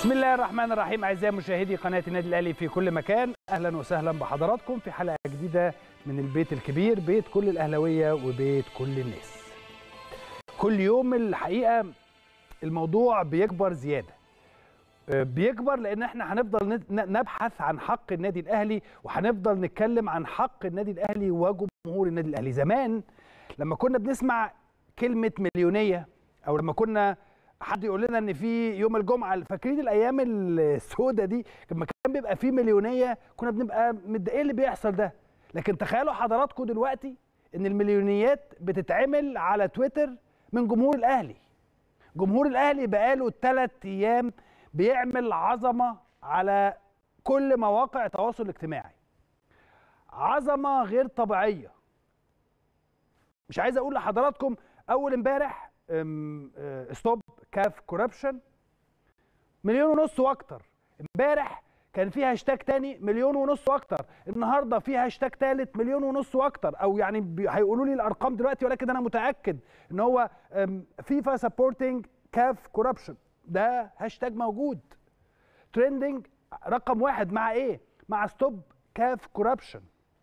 بسم الله الرحمن الرحيم. اعزائي مشاهدي قناه النادي الاهلي في كل مكان، اهلا وسهلا بحضراتكم في حلقه جديده من البيت الكبير، بيت كل الاهلاويه وبيت كل الناس. كل يوم الحقيقه الموضوع بيكبر زياده، بيكبر لان احنا هنفضل نبحث عن حق النادي الاهلي، وهنفضل نتكلم عن حق النادي الاهلي وجمهور النادي الاهلي. زمان لما كنا بنسمع كلمه مليونيه، او لما كنا حد يقول لنا ان في يوم الجمعه، فاكرين الايام السوداء دي لما كان بيبقى في مليونيه، كنا بنبقى متضايقين اللي بيحصل ده. لكن تخيلوا حضراتكم دلوقتي ان المليونيات بتتعمل على تويتر من جمهور الاهلي. جمهور الاهلي بقاله 3 ايام بيعمل عظمه على كل مواقع التواصل الاجتماعي، عظمه غير طبيعيه. مش عايز اقول لحضراتكم، اول امبارح ستوب كاف كوربشن 1.5 مليون واكتر، امبارح كان في هاشتاج تاني 1.5 مليون واكتر، النهارده في هاشتاج تالت 1.5 مليون واكتر، او يعني هيقولوا لي الارقام دلوقتي، ولكن انا متاكد ان هو فيفا سبورتنج كاف كوربشن، ده هاشتاج موجود ترندنج رقم 1 مع ايه؟ مع ستوب كاف كوربشن.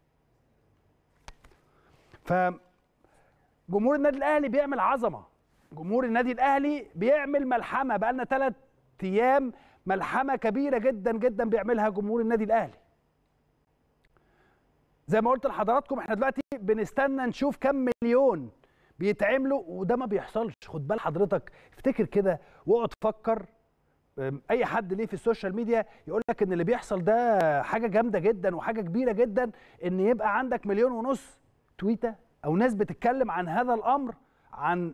فجمهور النادي الاهلي بيعمل عظمه، جمهور النادي الاهلي بيعمل ملحمه، بقى لنا 3 ايام ملحمه كبيره جدا جدا بيعملها جمهور النادي الاهلي. زي ما قلت لحضراتكم، احنا دلوقتي بنستنى نشوف كم مليون بيتعملوا، وده ما بيحصلش. خد بال حضرتك، افتكر كده واقعد فكر. اي حد ليه في السوشيال ميديا يقول لك ان اللي بيحصل ده حاجه جامده جدا وحاجه كبيره جدا، ان يبقى عندك 1.5 مليون تويته او ناس بتتكلم عن هذا الامر، عن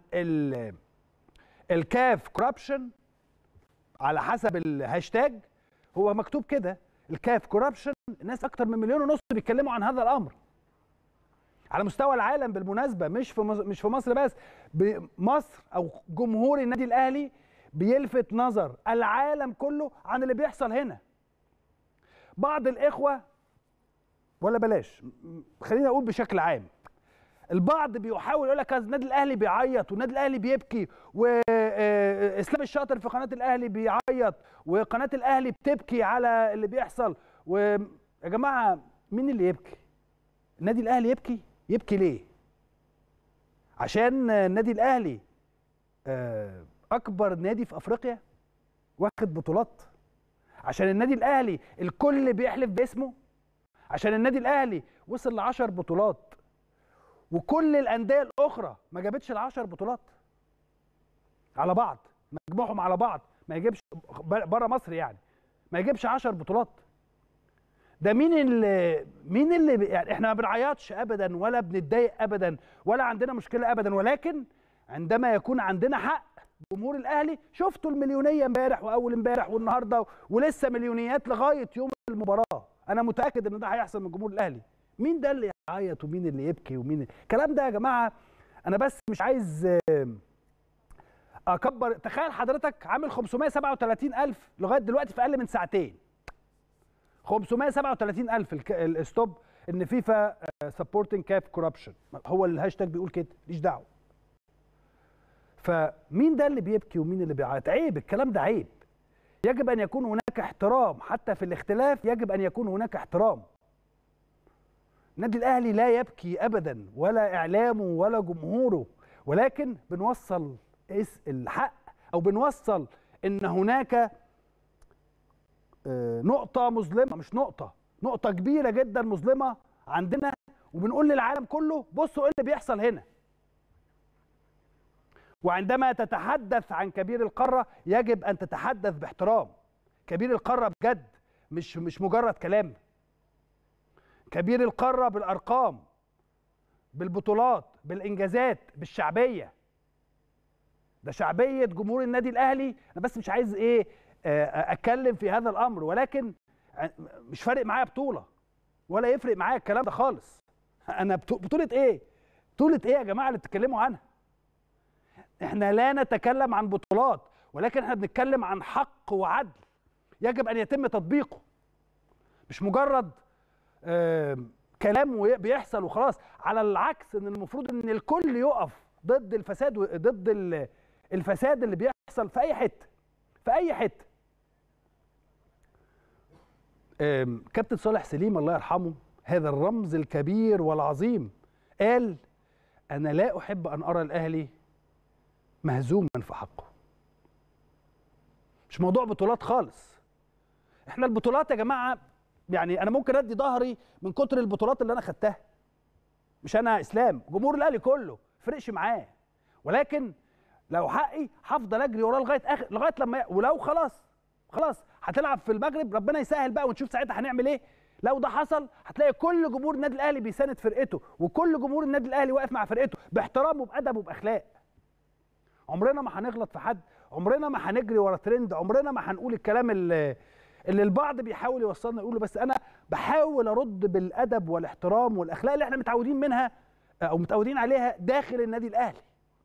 الكاف كوربشن على حسب الهاشتاج. هو مكتوب كده الكاف كوربشن، الناس اكتر من 1.5 مليون بيتكلموا عن هذا الامر على مستوى العالم بالمناسبه، مش في مصر بس. مصر او جمهور النادي الاهلي بيلفت نظر العالم كله عن اللي بيحصل هنا. بعض الاخوه، ولا بلاش، خلينا اقول بشكل عام، البعض بيحاول يقول لك النادي الاهلي بيعيط والنادي الاهلي بيبكي، واسلام الشاطر في قناه الاهلي بيعيط وقناه الاهلي بتبكي على اللي بيحصل. ويا جماعه، مين اللي يبكي؟ النادي الاهلي يبكي؟ يبكي ليه؟ عشان النادي الاهلي اكبر نادي في افريقيا واخد بطولات؟ عشان النادي الاهلي الكل بيحلف باسمه؟ عشان النادي الاهلي وصل ل10 بطولات وكل الانديه الاخرى ما جابتش ال10 بطولات على بعض، مجموعهم على بعض ما يجيبش بره مصر، يعني ما يجيبش 10 بطولات؟ ده مين اللي يعني احنا ما بنعيطش ابدا ولا بنتضايق ابدا ولا عندنا مشكله ابدا، ولكن عندما يكون عندنا حق جمهور الاهلي، شفتوا المليونيه امبارح واول امبارح والنهارده ولسه مليونيات لغايه يوم المباراه. انا متاكد ان ده هيحصل من جمهور الاهلي. مين ده اللي يعيط ومين اللي يبكي ومين الكلام ده يا جماعه؟ انا بس مش عايز اكبر. تخيل حضرتك عامل 537,000 لغايه دلوقتي في اقل من ساعتين، 537,000 الستوب ان فيفا سبورتنج كاف كوربشن، هو الهاشتاج بيقول كده، ماليش دعوه. فمين ده اللي بيبكي ومين اللي بيعيط؟ عيب، الكلام ده عيب. يجب ان يكون هناك احترام، حتى في الاختلاف يجب ان يكون هناك احترام. النادي الاهلي لا يبكي ابدا، ولا اعلامه ولا جمهوره، ولكن بنوصل الحق، او بنوصل ان هناك نقطه مظلمه، مش نقطه كبيره جدا مظلمه عندنا، وبنقول للعالم كله بصوا ايه اللي بيحصل هنا. وعندما تتحدث عن كبير القاره يجب ان تتحدث باحترام. كبير القاره بجد، مش مجرد كلام. كبير القاره بالارقام، بالبطولات، بالانجازات، بالشعبيه. ده شعبيه جمهور النادي الاهلي. انا بس مش عايز اتكلم في هذا الامر، ولكن مش فارق معايا بطوله ولا يفرق معايا الكلام ده خالص. انا بطوله ايه؟ بطوله ايه يا جماعه اللي بتتكلموا عنها؟ احنا لا نتكلم عن بطولات، ولكن احنا بنتكلم عن حق وعدل يجب ان يتم تطبيقه، مش مجرد كلام بيحصل وخلاص. على العكس، ان المفروض ان الكل يقف ضد الفساد، ضد الفساد اللي بيحصل في اي حته، في اي حته. كابتن صالح سليم الله يرحمه، هذا الرمز الكبير والعظيم، قال: أنا لا أحب أن أرى الأهلي مهزوما في حقه. مش موضوع بطولات خالص. احنا البطولات يا جماعة، يعني أنا ممكن أدي ظهري من كتر البطولات اللي أنا خدتها. مش أنا إسلام، جمهور الأهلي كله فرقش معاه، ولكن لو حقي هفضل أجري وراه لغاية لما ولو خلاص هتلعب في المغرب، ربنا يسهل بقى ونشوف ساعتها هنعمل إيه. لو ده حصل هتلاقي كل جمهور النادي الاهلي بيساند فرقته، وكل جمهور النادي الاهلي واقف مع فرقته باحترام وبادب وباخلاق. عمرنا ما هنغلط في حد، عمرنا ما هنجري ورا ترند، عمرنا ما هنقول الكلام اللي البعض بيحاول يوصلنا يقوله. بس انا بحاول ارد بالادب والاحترام والاخلاق اللي احنا متعودين منها او متعودين عليها داخل النادي الاهلي.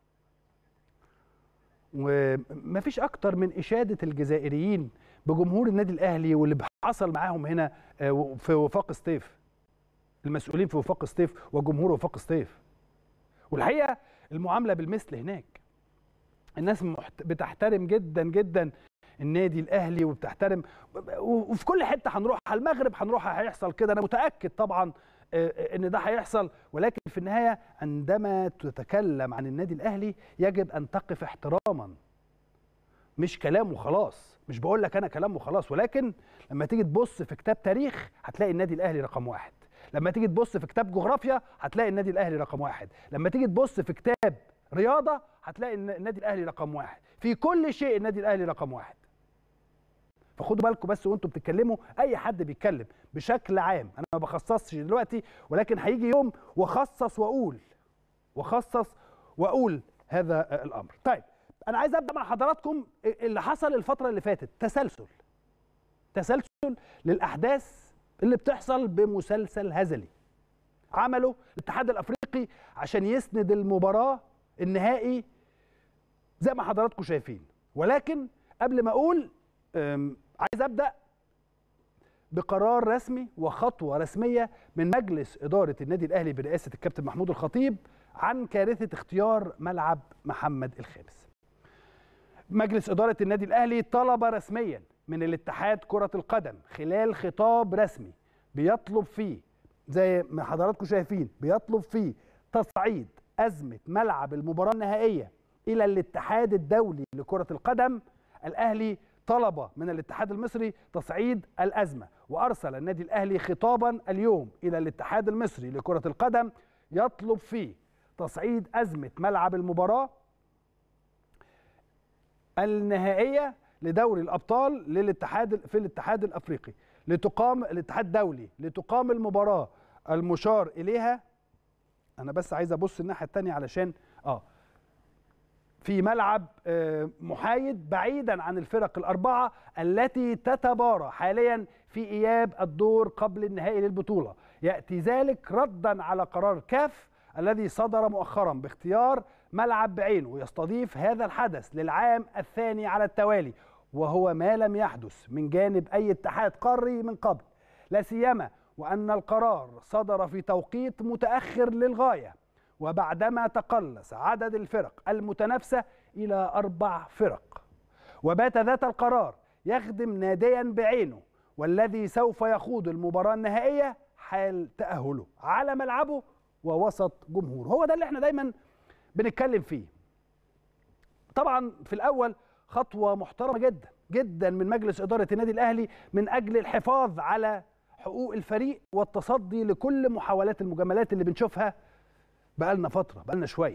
ومفيش اكتر من اشاده الجزائريين بجمهور النادي الاهلي واللي حصل معاهم هنا في وفاق سطيف، المسؤولين في وفاق سطيف وجمهور وفاق سطيف. والحقيقه المعامله بالمثل هناك، الناس بتحترم جدا جدا النادي الاهلي وبتحترم، وفي كل حته هنروح على المغرب هنروح هيحصل كده. انا متاكد طبعا ان ده هيحصل، ولكن في النهايه عندما تتكلم عن النادي الاهلي يجب ان تقف احتراما، مش كلام وخلاص. مش بقول لك انا كلام وخلاص، ولكن لما تيجي تبص في كتاب تاريخ هتلاقي النادي الاهلي رقم واحد، لما تيجي تبص في كتاب جغرافيا هتلاقي النادي الاهلي رقم واحد، لما تيجي تبص في كتاب رياضه هتلاقي النادي الاهلي رقم واحد، في كل شيء النادي الاهلي رقم واحد. فخدوا بالكم بس وانتم بتتكلموا، اي حد بيتكلم بشكل عام، انا ما بخصصش دلوقتي، ولكن هيجي يوم واخصص واقول هذا الامر. طيب انا عايز ابدا مع حضراتكم اللي حصل الفتره اللي فاتت، تسلسل للاحداث اللي بتحصل بمسلسل هزلي عمله الاتحاد الافريقي عشان يسند المباراه النهائي زي ما حضراتكم شايفين. ولكن قبل ما اقول عايز ابدا بقرار رسمي وخطوه رسميه من مجلس اداره النادي الاهلي برئاسه الكابتن محمود الخطيب عن كارثه اختيار ملعب محمد الخامس. مجلس اداره النادي الاهلي طلب رسميا من الاتحاد كره القدم خلال خطاب رسمي بيطلب فيه، زي ما حضراتكم شايفين، بيطلب فيه تصعيد ازمه ملعب المباراه النهائيه الى الاتحاد الدولي لكره القدم. الاهلي طلب من الاتحاد المصري تصعيد الازمه، وارسل النادي الاهلي خطابا اليوم الى الاتحاد المصري لكره القدم يطلب فيه تصعيد ازمه ملعب المباراه النهائيه لدوري الابطال في الاتحاد الافريقي الاتحاد الدولي لتقام المباراه المشار اليها. انا بس عايز ابص الناحيه الثانيه علشان في ملعب محايد بعيدا عن الفرق الاربعه التي تتبارى حاليا في اياب الدور قبل النهائي للبطوله. ياتي ذلك ردا على قرار كاف الذي صدر مؤخرا باختيار ملعب بعينه يستضيف هذا الحدث للعام الثاني على التوالي، وهو ما لم يحدث من جانب اي اتحاد قاري من قبل، لا سيما وان القرار صدر في توقيت متاخر للغايه، وبعدما تقلص عدد الفرق المتنافسه الى 4 فرق. وبات ذات القرار يخدم ناديا بعينه والذي سوف يخوض المباراه النهائيه حال تاهله على ملعبه ووسط جمهور. هو ده اللي احنا دايما بنتكلم فيه. طبعا في الاول خطوه محترمه جدا جدا من مجلس اداره النادي الاهلي من اجل الحفاظ على حقوق الفريق والتصدي لكل محاولات المجاملات اللي بنشوفها بقالنا فتره، بقالنا شويه.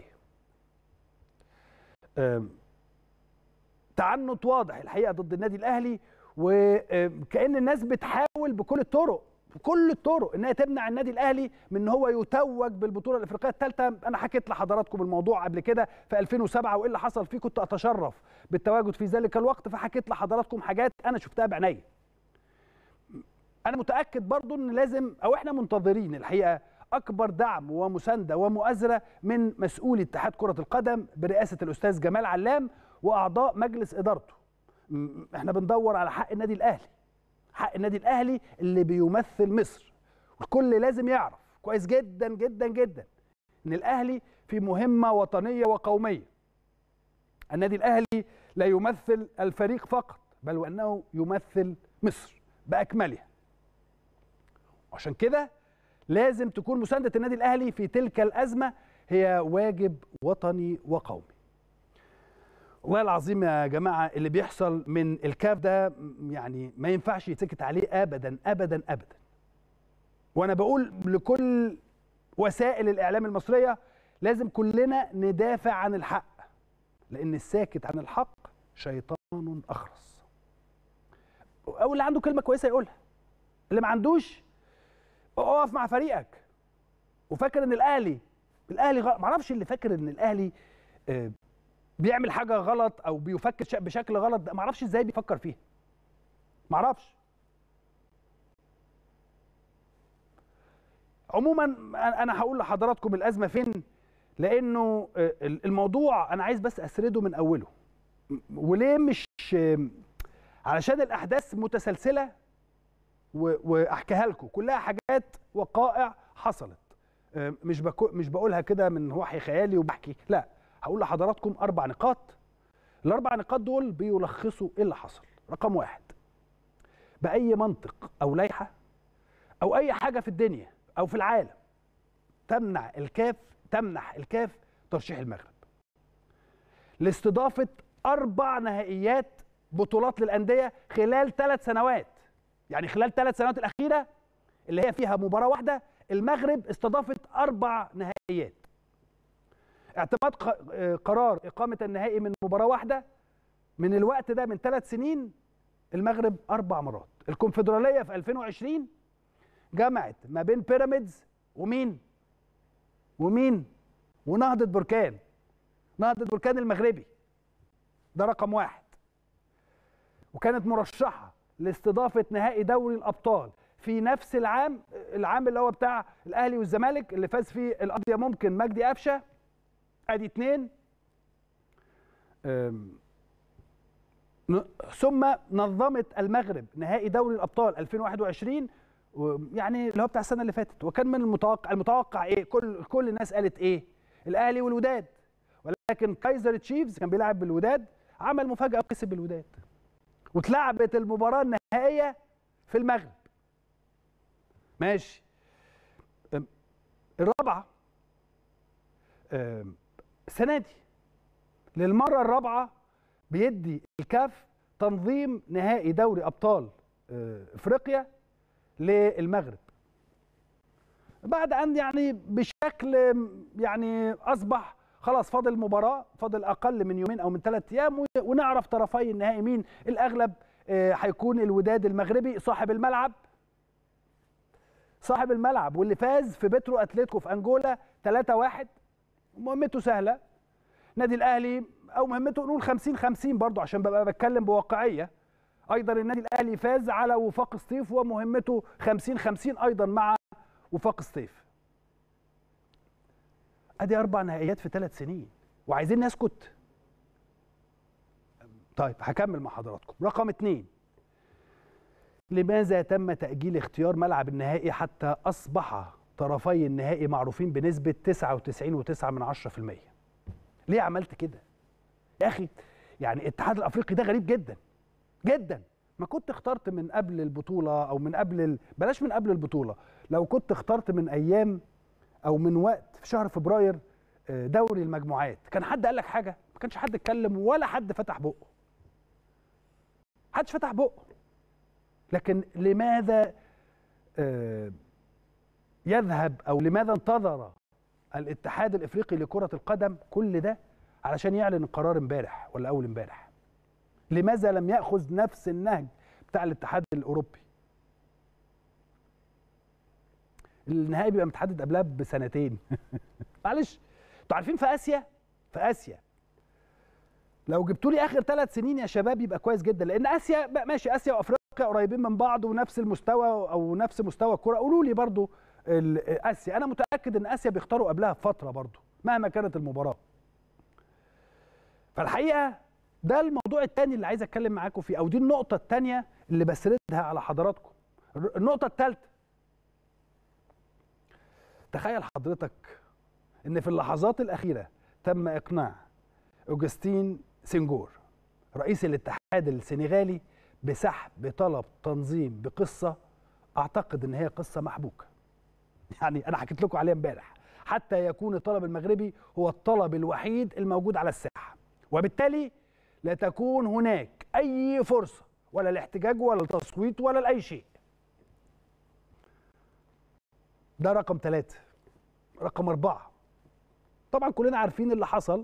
تعنت واضح الحقيقه ضد النادي الاهلي، وكأن الناس بتحاول بكل الطرق انها تمنع النادي الاهلي من ان هو يتوج بالبطوله الافريقيه الثالثه. انا حكيت لحضراتكم الموضوع قبل كده في 2007 وايه اللي حصل فيه، كنت اتشرف بالتواجد في ذلك الوقت، فحكيت لحضراتكم حاجات انا شفتها بعيني. انا متاكد برضو ان لازم او احنا منتظرين الحقيقه اكبر دعم ومسانده ومؤازره من مسؤولي اتحاد كره القدم برئاسه الاستاذ جمال علام واعضاء مجلس ادارته. احنا بندور على حق النادي الاهلي، حق النادي الاهلي اللي بيمثل مصر. والكل لازم يعرف كويس جدا جدا جدا ان الاهلي في مهمه وطنيه وقوميه. النادي الاهلي لا يمثل الفريق فقط، بل وانه يمثل مصر باكملها. وعشان كده لازم تكون مساندة النادي الأهلي في تلك الأزمة هي واجب وطني وقومي. والله العظيم يا جماعة اللي بيحصل من الكاف ده يعني ما ينفعش يتسكت عليه أبدا أبدا أبدا. وأنا بقول لكل وسائل الإعلام المصرية لازم كلنا ندافع عن الحق، لأن الساكت عن الحق شيطان أخرس. أو اللي عنده كلمة كويسة يقولها، اللي ما عندوش اقف مع فريقك. وفاكر ان الاهلي معرفش اللي فاكر ان الاهلي بيعمل حاجه غلط او بيفكر بشكل غلط، ده معرفش ازاي بيفكر فيها، معرفش. عموما انا هقول لحضراتكم الازمه فين، لانه الموضوع انا عايز بس اسرده من اوله. وليه؟ مش علشان الاحداث متسلسله واحكيها لكم كلها حاجات وقائع حصلت، مش بقولها كده من وحي خيالي وبحكي، لا، هقول لحضراتكم 4 نقاط. ال4 نقاط دول بيلخصوا ايه اللي حصل. رقم 1، باي منطق او لائحه او اي حاجه في الدنيا او في العالم تمنح الكاف ترشيح المغرب لاستضافه 4 نهائيات بطولات للانديه خلال 3 سنوات. يعني خلال 3 سنوات الأخيرة اللي هي فيها مباراة واحدة، المغرب استضافت 4 نهائيات. اعتماد قرار إقامة النهائي من مباراة واحدة من الوقت ده من 3 سنين، المغرب 4 مرات. الكونفدرالية في 2020 جمعت ما بين بيراميدز ومين؟ ونهضة بركان. نهضة بركان المغربي ده رقم 1، وكانت مرشحة لاستضافة نهائي دوري الأبطال في نفس العام اللي هو بتاع الأهلي والزمالك اللي فاز فيه القضية ممكن مجدي قفشة. ادي 2. ثم نظمت المغرب نهائي دوري الأبطال 2021، يعني اللي هو بتاع السنة اللي فاتت، وكان من المتوقع ايه؟ كل الناس قالت ايه؟ الأهلي والوداد، ولكن كايزر تشيفز كان بيلعب بالوداد، عمل مفاجأة وكسب الوداد، واتلعبت المباراة النهائية في المغرب. ماشي. الرابعة السنة دي للمرة الرابعة بيدي الكاف تنظيم نهائي دوري أبطال افريقيا للمغرب، بعد أن يعني بشكل يعني أصبح خلاص فاضل أقل من يومين أو من 3 أيام ونعرف طرفي النهائي مين. الأغلب هيكون الوداد المغربي صاحب الملعب واللي فاز في بيترو أتليتيكو في أنجولا 3-1. مهمته سهلة. نادي الأهلي أو مهمته نقول 50-50 برضو عشان ببقى بتكلم بواقعية. أيضا النادي الأهلي فاز على وفاق سطيف ومهمته 50-50 أيضا مع وفاق سطيف. ادي 4 نهائيات في 3 سنين وعايزين نسكت. طيب هكمل مع حضراتكم. رقم 2، لماذا تم تأجيل اختيار ملعب النهائي حتى أصبح طرفي النهائي معروفين بنسبة 99.9%؟ ليه عملت كده؟ يا أخي يعني الاتحاد الأفريقي ده غريب جدا جدا. ما كنت اخترت من قبل البطولة أو من قبل بلاش من قبل البطولة، لو كنت اخترت من أيام أو من وقت في شهر فبراير دوري المجموعات، كان حد قال لك حاجة؟ ما كانش حد اتكلم ولا حد فتح بقه. محدش فتح بقه. لكن لماذا يذهب أو لماذا انتظر الاتحاد الإفريقي لكرة القدم كل ده علشان يعلن القرار امبارح ولا أول امبارح؟ لماذا لم يأخذ نفس النهج بتاع الاتحاد الأوروبي؟ النهائي بيبقى متحدد قبلها بسنتين. معلش، انتوا عارفين في اسيا لو جبتوا لي اخر 3 سنين يا شباب يبقى كويس جدا، لان اسيا ماشي، اسيا وافريقيا قريبين من بعض ونفس المستوى او نفس مستوى الكره. قولوا لي برضو اسيا، انا متاكد ان اسيا بيختاروا قبلها بفتره برضو مهما كانت المباراه. فالحقيقه ده الموضوع الثاني اللي عايز اتكلم معاكم فيه، او دي النقطه الثانيه اللي بسردها على حضراتكم. النقطه الثالثه، تخيل حضرتك ان في اللحظات الاخيره تم اقناع اوجستين سنغور رئيس الاتحاد السنغالي بسحب طلب تنظيم بقصه اعتقد ان هي قصه محبوكه. يعني انا حكيت لكم عليها امبارح، حتى يكون الطلب المغربي هو الطلب الوحيد الموجود على الساحه، وبالتالي لا تكون هناك اي فرصه ولا الاحتجاج ولا التصويت ولا لاي شيء. ده رقم 3. رقم 4، طبعا كلنا عارفين اللي حصل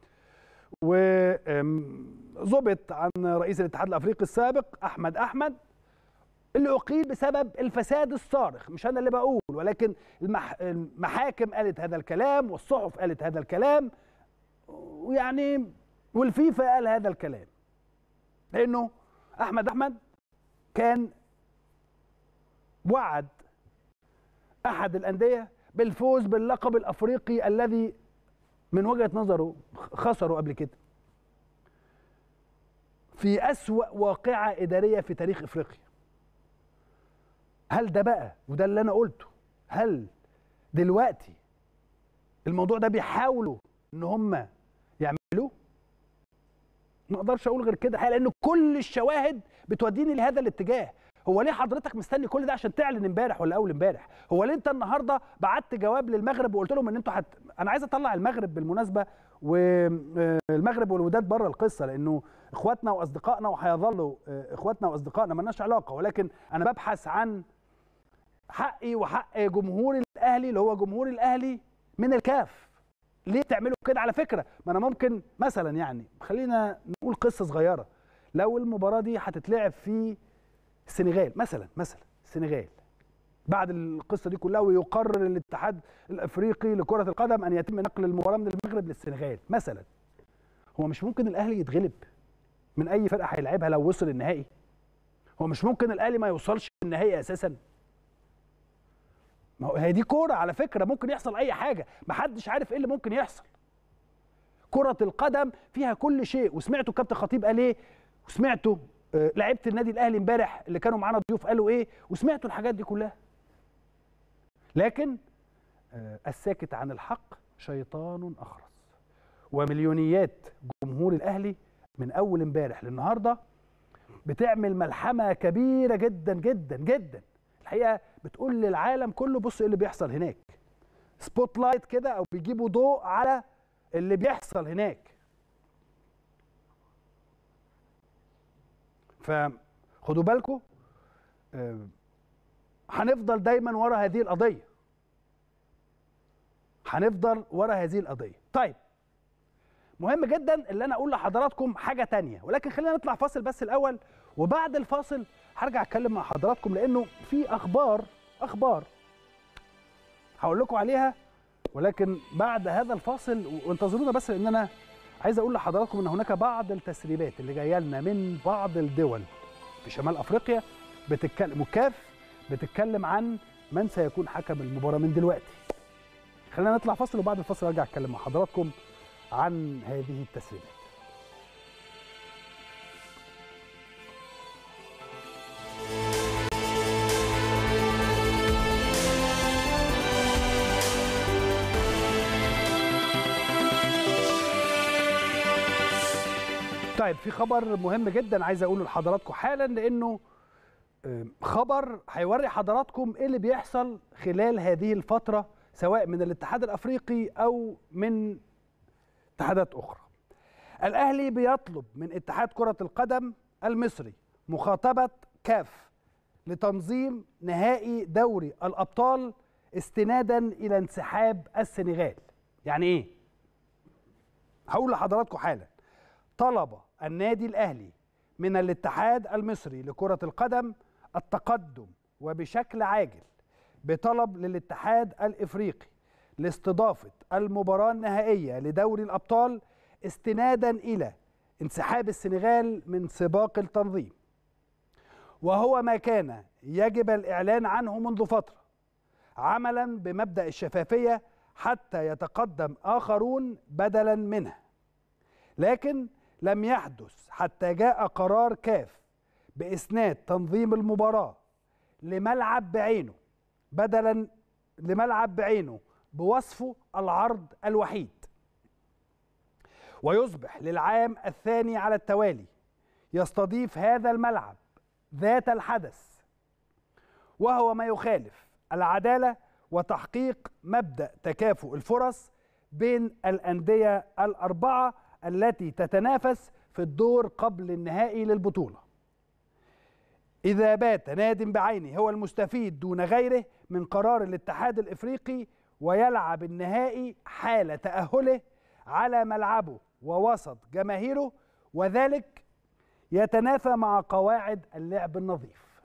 وظبط عن رئيس الاتحاد الافريقي السابق احمد اللي اقيل بسبب الفساد الصارخ. مش انا اللي بقول، ولكن المحاكم قالت هذا الكلام والصحف قالت هذا الكلام، ويعني والفيفا قال هذا الكلام، لانه احمد كان وعد احد الانديه بالفوز باللقب الافريقي الذي من وجهة نظره خسروا قبل كده في أسوأ واقعة إدارية في تاريخ إفريقيا. هل ده بقى، وده اللي أنا قلته، هل دلوقتي الموضوع ده بيحاولوا إن هم يعملوه؟ ما أقدرش أقول غير كده، لأن كل الشواهد بتوديني لهذا الاتجاه. هو ليه حضرتك مستني كل ده عشان تعلن امبارح ولا اول امبارح؟ هو ليه انت النهارده بعت جواب للمغرب وقلت لهم ان انتوا انا عايز اطلع المغرب بالمناسبه، والمغرب والوداد بره القصه، لانه اخواتنا واصدقائنا وهيظلوا اخواتنا واصدقائنا، مالناش علاقه، ولكن انا ببحث عن حقي وحق جمهور الاهلي اللي هو جمهور الاهلي من الكاف. ليه تعملوا كده؟ على فكره ما انا ممكن مثلا، يعني خلينا نقول قصه صغيره، لو المباراه دي هتتلعب في السنغال مثلا السنغال، بعد القصه دي كلها ويقرر الاتحاد الافريقي لكره القدم ان يتم نقل المباراه من المغرب للسنغال مثلا، هو مش ممكن الاهلي يتغلب من اي فرقه هيلعبها لو وصل النهائي؟ هو مش ممكن الاهلي ما يوصلش النهائي اساسا؟ ما هو هي دي كوره على فكره، ممكن يحصل اي حاجه، محدش عارف ايه اللي ممكن يحصل. كره القدم فيها كل شيء، وسمعتوا كابتن خطيب قال ايه، وسمعتوا لعيبه النادي الاهلي امبارح اللي كانوا معانا ضيوف قالوا ايه، وسمعتوا الحاجات دي كلها. لكن الساكت عن الحق شيطان اخرس، ومليونيات جمهور الاهلي من اول امبارح للنهارده بتعمل ملحمه كبيره جدا جدا جدا، الحقيقه بتقول للعالم كله بص ايه اللي بيحصل هناك، سبوت لايت كده، او بيجيبوا ضوء على اللي بيحصل هناك. فخدوا بالكم، هنفضل دايما ورا هذه القضيه، هنفضل ورا هذه القضيه. طيب مهم جدا اللي انا اقول لحضراتكم حاجه تانية، ولكن خلينا نطلع فاصل بس الاول، وبعد الفاصل هرجع اتكلم مع حضراتكم، لانه في اخبار هقول لكم عليها، ولكن بعد هذا الفاصل. وانتظرونا بس، لان انا عايز اقول لحضراتكم ان هناك بعض التسريبات اللي جايه لنا من بعض الدول في شمال افريقيا بتتكلم، وكاف بتتكلم عن من سيكون حكم المباراه من دلوقتي. خلينا نطلع فاصل، وبعد الفاصل ارجع اتكلم مع حضراتكم عن هذه التسريبات. طيب في خبر مهم جدا عايز اقوله لحضراتكم حالا، لانه خبر هيوري حضراتكم ايه اللي بيحصل خلال هذه الفتره، سواء من الاتحاد الافريقي او من اتحادات اخرى. الاهلي بيطلب من اتحاد كره القدم المصري مخاطبه كاف لتنظيم نهائي دوري الابطال استنادا الى انسحاب السنغال. يعني ايه؟ هقول لحضراتكم حالا. طلب النادي الاهلي من الاتحاد المصري لكره القدم التقدم وبشكل عاجل بطلب للاتحاد الافريقي لاستضافه المباراه النهائيه لدوري الابطال استنادا الى انسحاب السنغال من سباق التنظيم، وهو ما كان يجب الاعلان عنه منذ فتره، عملا بمبدأ الشفافيه حتى يتقدم اخرون بدلا منه. لكن لم يحدث حتى جاء قرار كاف بإسناد تنظيم المباراة لملعب بعينه بوصفه العرض الوحيد، ويصبح للعام الثاني على التوالي يستضيف هذا الملعب ذات الحدث، وهو ما يخالف العدالة وتحقيق مبدأ تكافؤ الفرص بين الأندية الأربعة التي تتنافس في الدور قبل النهائي للبطولة. إذا بات ناد بعينه هو المستفيد دون غيره من قرار الاتحاد الإفريقي ويلعب النهائي حال تأهله على ملعبه ووسط جماهيره، وذلك يتنافى مع قواعد اللعب النظيف.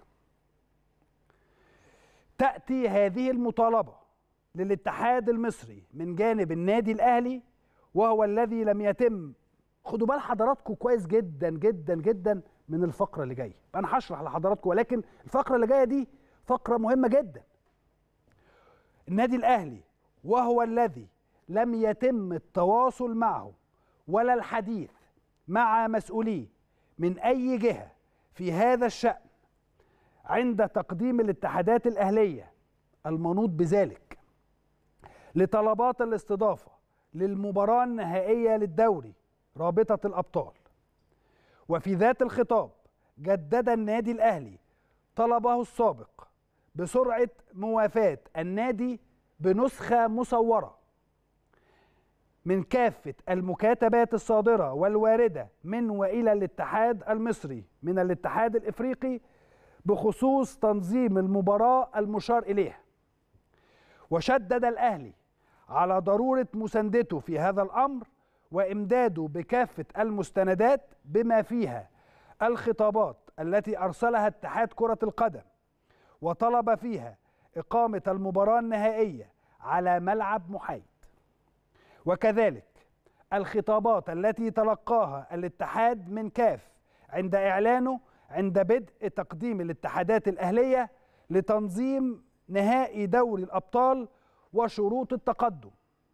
تأتي هذه المطالبة للاتحاد المصري من جانب النادي الأهلي، وهو الذي لم يتم، خدوا بال حضراتكم كويس جدا جدا جدا من الفقرة اللي جاية. أنا هشرح لحضراتكم، ولكن الفقرة اللي جاية دي فقرة مهمة جدا. النادي الأهلي وهو الذي لم يتم التواصل معه ولا الحديث مع مسؤوليه من أي جهة في هذا الشأن عند تقديم الاتحادات الأهلية المنوط بذلك لطلبات الاستضافة للمباراة النهائية للدوري رابطة الأبطال. وفي ذات الخطاب جدد النادي الأهلي طلبه السابق بسرعة موافاة النادي بنسخة مصورة من كافة المكاتبات الصادرة والواردة من وإلى الاتحاد المصري من الاتحاد الإفريقي بخصوص تنظيم المباراة المشار إليها. وشدد الأهلي على ضرورة مساندته في هذا الأمر وإمداده بكافة المستندات بما فيها الخطابات التي أرسلها اتحاد كرة القدم وطلب فيها إقامة المباراة النهائية على ملعب محايد، وكذلك الخطابات التي تلقاها الاتحاد من كاف عند إعلانه عند بدء تقديم الاتحادات الأهلية لتنظيم نهائي دوري الأبطال وشروط التقدم،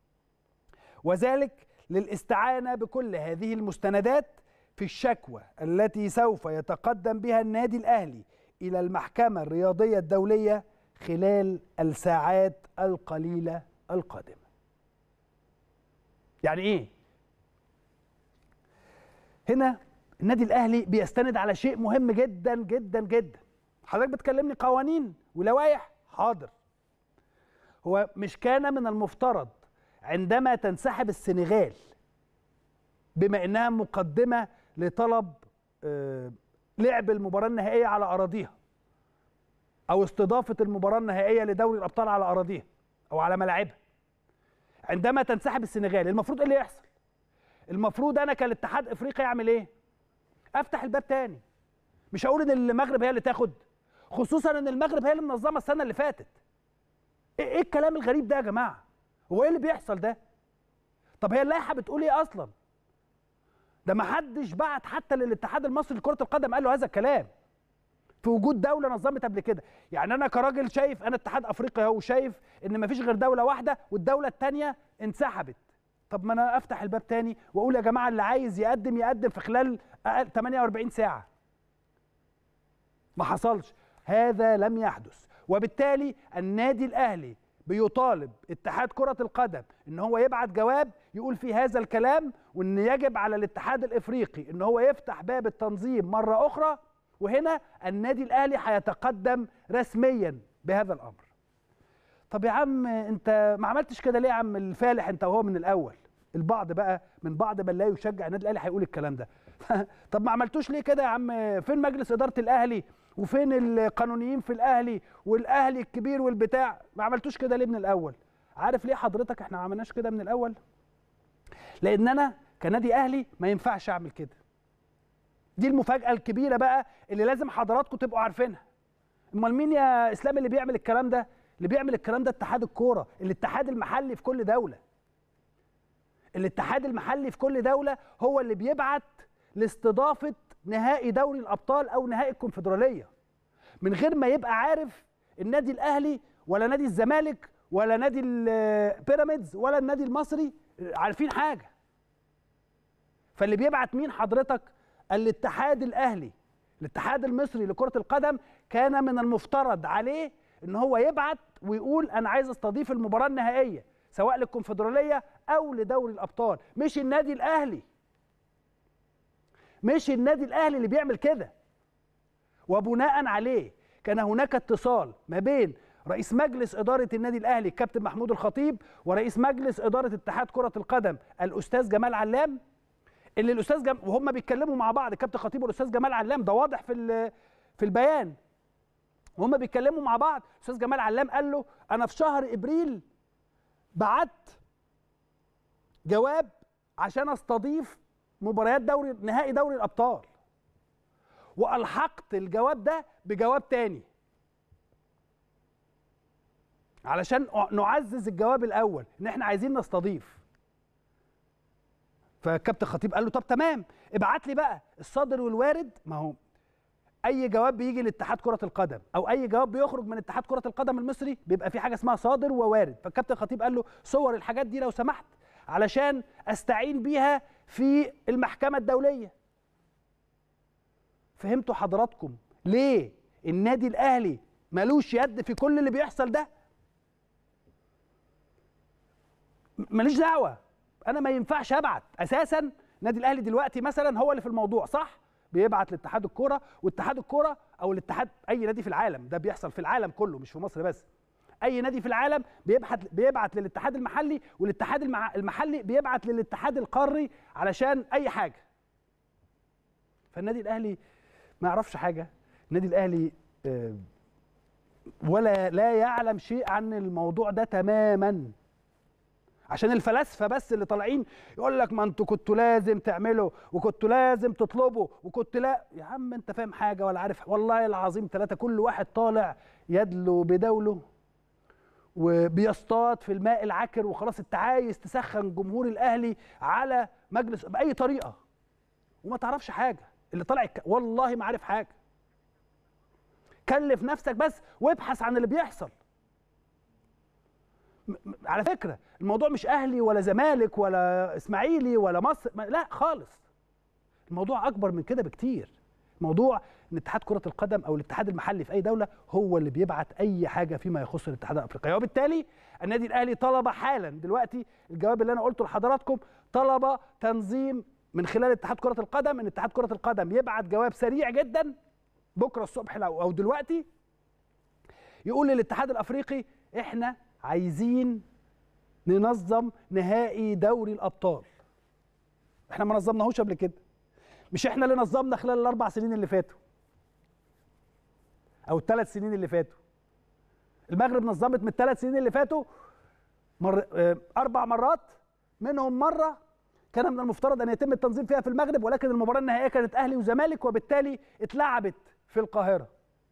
وذلك للاستعانة بكل هذه المستندات في الشكوى التي سوف يتقدم بها النادي الأهلي إلى المحكمة الرياضية الدولية خلال الساعات القليلة القادمة. يعني إيه؟ هنا النادي الأهلي بيستند على شيء مهم جدا جدا جدا. حضرتك بتكلمني قوانين ولوائح، حاضر. هو مش كان من المفترض عندما تنسحب السنغال بما إنها مقدمة لطلب لعب المباراة النهائية على أراضيها أو استضافة المباراة النهائية لدوري الأبطال على أراضيها أو على ملاعبها، عندما تنسحب السنغال المفروض إيه اللي يحصل؟ المفروض أنا كالاتحاد إفريقي أعمل إيه؟ أفتح الباب تاني. مش هقول إن المغرب هي اللي تاخد، خصوصا إن المغرب هي اللي منظمة السنة اللي فاتت. إيه الكلام الغريب ده يا جماعة؟ هو إيه اللي بيحصل ده؟ طب هي اللائحة بتقول إيه أصلاً؟ ده ما حدش بعت حتى للاتحاد المصري لكرة القدم قال له هذا الكلام في وجود دولة نظمت قبل كده. يعني أنا كراجل شايف، أنا اتحاد أفريقيا أهو، شايف إن ما فيش غير دولة واحدة والدولة الثانية انسحبت. طب ما أنا أفتح الباب تاني وأقول يا جماعة اللي عايز يقدم في خلال 48 ساعة. ما حصلش، هذا لم يحدث. وبالتالي النادي الأهلي بيطالب اتحاد كرة القدم ان هو يبعت جواب يقول فيه هذا الكلام، وان يجب على الاتحاد الافريقي ان هو يفتح باب التنظيم مرة اخرى. وهنا النادي الاهلي هيتقدم رسميا بهذا الامر. طب يا عم انت ما عملتش كده ليه يا عم الفالح انت وهو من الاول؟ البعض بقى من بعض من لا يشجع النادي الاهلي هيقول الكلام ده. طب ما عملتوش ليه كده يا عم؟ فين مجلس ادارة الاهلي وفين القانونيين في الاهلي والاهلي الكبير والبتاع؟ ما عملتوش كده ليه من الاول؟ عارف ليه حضرتك احنا ما عملناش كده من الاول؟ لان انا كنادي اهلي ما ينفعش اعمل كده. دي المفاجاه الكبيره بقى اللي لازم حضراتكم تبقوا عارفينها. امال مين يا اسلام اللي بيعمل الكلام ده؟ اللي بيعمل الكلام ده اتحاد الكوره، الاتحاد المحلي في كل دوله. الاتحاد المحلي في كل دوله هو اللي بيبعت لاستضافه نهائي دوري الابطال او نهائي الكونفدراليه، من غير ما يبقى عارف النادي الاهلي ولا نادي الزمالك ولا نادي البيراميدز ولا النادي المصري عارفين حاجه. فاللي بيبعت مين حضرتك؟ الاتحاد الاهلي، الاتحاد المصري لكره القدم كان من المفترض عليه ان هو يبعت ويقول انا عايز استضيف المباراه النهائيه سواء للكونفدراليه او لدوري الابطال، مش النادي الاهلي. مش النادي الاهلي اللي بيعمل كده. وبناء عليه كان هناك اتصال ما بين رئيس مجلس إدارة النادي الأهلي الكابتن محمود الخطيب ورئيس مجلس إدارة اتحاد كرة القدم الأستاذ جمال علام، اللي وهم بيتكلموا مع بعض الكابتن الخطيب والأستاذ جمال علام، ده واضح في البيان، وهم بيتكلموا مع بعض. الأستاذ جمال علام قال له أنا في شهر إبريل بعت جواب عشان استضيف مباريات نهائي دوري الأبطال، وألحقت الجواب ده بجواب تاني علشان نعزز الجواب الأول إن إحنا عايزين نستضيف. فالكابتن خطيب قال له طب تمام، ابعت لي بقى الصادر والوارد. ما هو أي جواب بيجي لاتحاد كرة القدم أو أي جواب بيخرج من اتحاد كرة القدم المصري بيبقى في حاجة اسمها صادر ووارد. فالكابتن خطيب قال له صور الحاجات دي لو سمحت علشان أستعين بيها في المحكمة الدولية. فهمتوا حضراتكم ليه النادي الأهلي ملوش يد في كل اللي بيحصل ده؟ ماليش دعوة، أنا ما ينفعش أبعت أساساً. النادي الأهلي دلوقتي مثلاً هو اللي في الموضوع، صح؟ بيبعت لاتحاد الكورة، واتحاد الكورة أو الاتحاد، أي نادي في العالم، ده بيحصل في العالم كله مش في مصر بس، أي نادي في العالم بيبعت للاتحاد المحلي، والاتحاد المحلي بيبعت للاتحاد القاري علشان أي حاجة. فالنادي الأهلي ما يعرفش حاجة، النادي الأهلي ولا لا يعلم شيء عن الموضوع ده تماماً. عشان الفلاسفه بس اللي طالعين يقول لك ما انتوا كنتوا لازم تعملوا وكنتوا لازم تطلبوا وكنت لا. يا عم انت فاهم حاجه ولا عارف؟ والله العظيم ثلاثه كل واحد طالع يدلو بدوله وبيصطاد في الماء العكر وخلاص. انت عايز تسخن جمهور الاهلي على مجلس باي طريقه وما تعرفش حاجه. اللي طالع والله ما عارف حاجه. كلف نفسك بس وابحث عن اللي بيحصل. على فكرة الموضوع مش أهلي ولا زمالك ولا إسماعيلي ولا مصر، لا خالص. الموضوع أكبر من كده بكتير. موضوع إن اتحاد كرة القدم أو الاتحاد المحلي في أي دولة هو اللي بيبعت أي حاجة فيما يخص الاتحاد الأفريقي، وبالتالي النادي الأهلي طلب حالا دلوقتي الجواب اللي أنا قلته لحضراتكم، طلب تنظيم من خلال اتحاد كرة القدم إن اتحاد كرة القدم يبعت جواب سريع جدا بكرة الصبح أو دلوقتي يقول للاتحاد الأفريقي إحنا عايزين ننظم نهائي دوري الأبطال. احنا ما نظمناهوش قبل كده، مش احنا اللي نظمنا خلال ال4 سنين اللي فاتوا او ال3 سنين اللي فاتوا. المغرب نظمت من ال3 سنين اللي فاتوا 4 مرات، منهم مرة كان من المفترض ان يتم التنظيم فيها في المغرب، ولكن المباراة النهائية كانت اهلي وزمالك وبالتالي اتلعبت في القاهرة.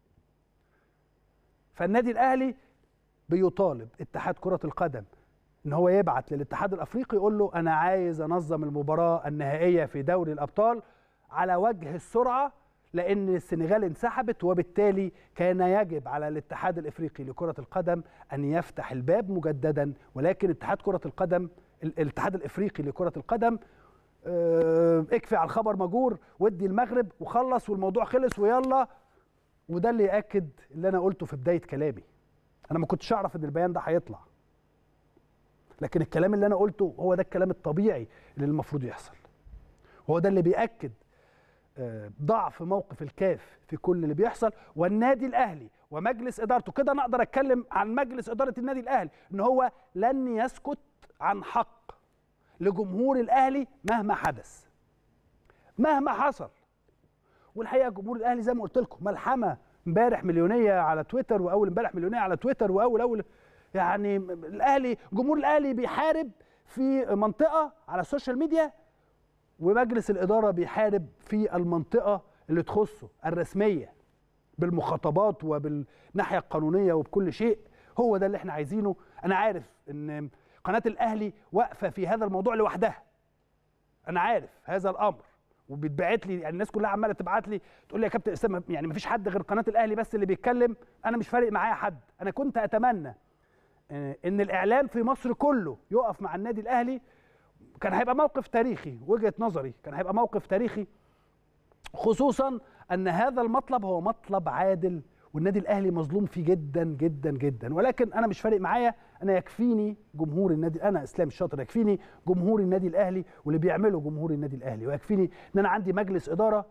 فالنادي الاهلي بيطالب اتحاد كرة القدم ان هو يبعت للاتحاد الافريقي يقول له انا عايز انظم المباراة النهائية في دوري الابطال على وجه السرعة، لان السنغال انسحبت وبالتالي كان يجب على الاتحاد الافريقي لكرة القدم ان يفتح الباب مجددا. ولكن اتحاد كرة القدم الاتحاد الافريقي لكرة القدم اكفي على الخبر مجور، ودي المغرب وخلص والموضوع خلص ويلا. وده اللي يأكد اللي انا قلته في بداية كلامي. انا ما كنتش اعرف ان البيان ده هيطلع، لكن الكلام اللي انا قلته هو ده الكلام الطبيعي اللي المفروض يحصل، وهو ده اللي بيأكد ضعف موقف الكاف في كل اللي بيحصل. والنادي الاهلي ومجلس ادارته، كده انا اقدر اتكلم عن مجلس اداره النادي الاهلي ان هو لن يسكت عن حق لجمهور الاهلي مهما حدث مهما حصل. والحقيقه جمهور الاهلي زي ما قلت لكم ملحمه امبارح مليونيه على تويتر، واول امبارح مليونيه على تويتر، واول يعني الاهلي جمهور الاهلي بيحارب في منطقه على السوشيال ميديا، ومجلس الاداره بيحارب في المنطقه اللي تخصه الرسميه بالمخاطبات وبالناحيه القانونيه وبكل شيء. هو ده اللي احنا عايزينه. انا عارف ان قناه الاهلي واقفه في هذا الموضوع لوحدها، انا عارف هذا الامر، وبيتبعت لي يعني الناس كلها عماله تبعت لي تقول لي يا كابتن اسامه يعني مفيش حد غير قناه الاهلي بس اللي بيتكلم. انا مش فارق معايا حد. انا كنت اتمنى ان الاعلام في مصر كله يقف مع النادي الاهلي. كان هيبقى موقف تاريخي، وجهه نظري كان هيبقى موقف تاريخي، خصوصا ان هذا المطلب هو مطلب عادل والنادي الاهلي مظلوم فيه جدا جدا جدا. ولكن انا مش فارق معايا، انا يكفيني جمهور النادي، انا اسلام الشاطر يكفيني جمهور النادي الاهلي واللي بيعمله جمهور النادي الاهلي، ويكفيني ان انا عندي مجلس اداره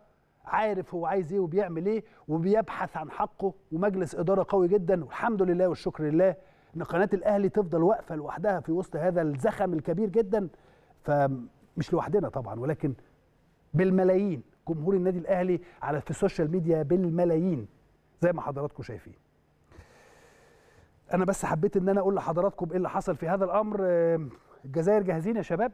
عارف هو عايز ايه وبيعمل ايه وبيبحث عن حقه، ومجلس اداره قوي جدا، والحمد لله والشكر لله ان قناه الاهلي تفضل واقفه لوحدها في وسط هذا الزخم الكبير جدا. فمش لوحدنا طبعا، ولكن بالملايين جمهور النادي الاهلي في السوشيال ميديا بالملايين زي ما حضراتكم شايفين. انا بس حبيت ان انا اقول لحضراتكم ايه اللي حصل في هذا الامر. الجزائر جاهزين يا شباب؟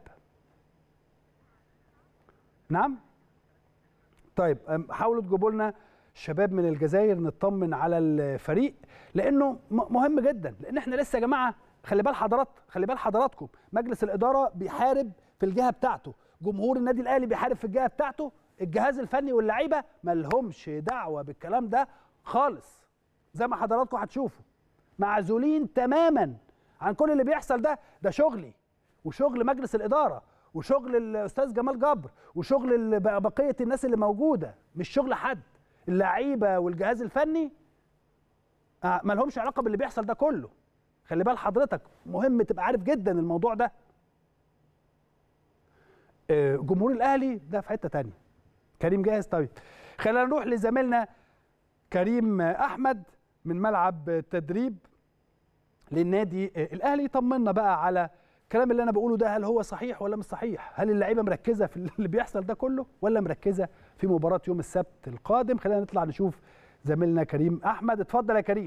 نعم؟ طيب حاولوا تجيبوا لنا شباب من الجزائر نطمن على الفريق، لانه مهم جدا، لان احنا لسه يا جماعه خلي بال حضراتكم مجلس الاداره بيحارب في الجهه بتاعته، جمهور النادي الاهلي بيحارب في الجهه بتاعته، الجهاز الفني واللعيبه ما لهمش دعوه بالكلام ده خالص. زي ما حضراتكم هتشوفوا معزولين تماما عن كل اللي بيحصل ده شغلي وشغل مجلس الاداره وشغل الاستاذ جمال جبر وشغل بقيه الناس اللي موجوده، مش شغل حد. اللعيبه والجهاز الفني ما لهمش علاقه باللي بيحصل ده كله. خلي بال حضرتك، مهم تبقى عارف جدا الموضوع ده. جمهور الاهلي ده في حته ثانيه. كريم جاهز؟ طيب خلينا نروح لزميلنا كريم احمد من ملعب التدريب للنادي الاهلي، يطمنا بقى على الكلام اللي انا بقوله ده، هل هو صحيح ولا مش صحيح؟ هل اللعيبه مركزه في اللي بيحصل ده كله ولا مركزه في مباراه يوم السبت القادم؟ خلينا نطلع نشوف زميلنا كريم احمد. اتفضل يا كريم.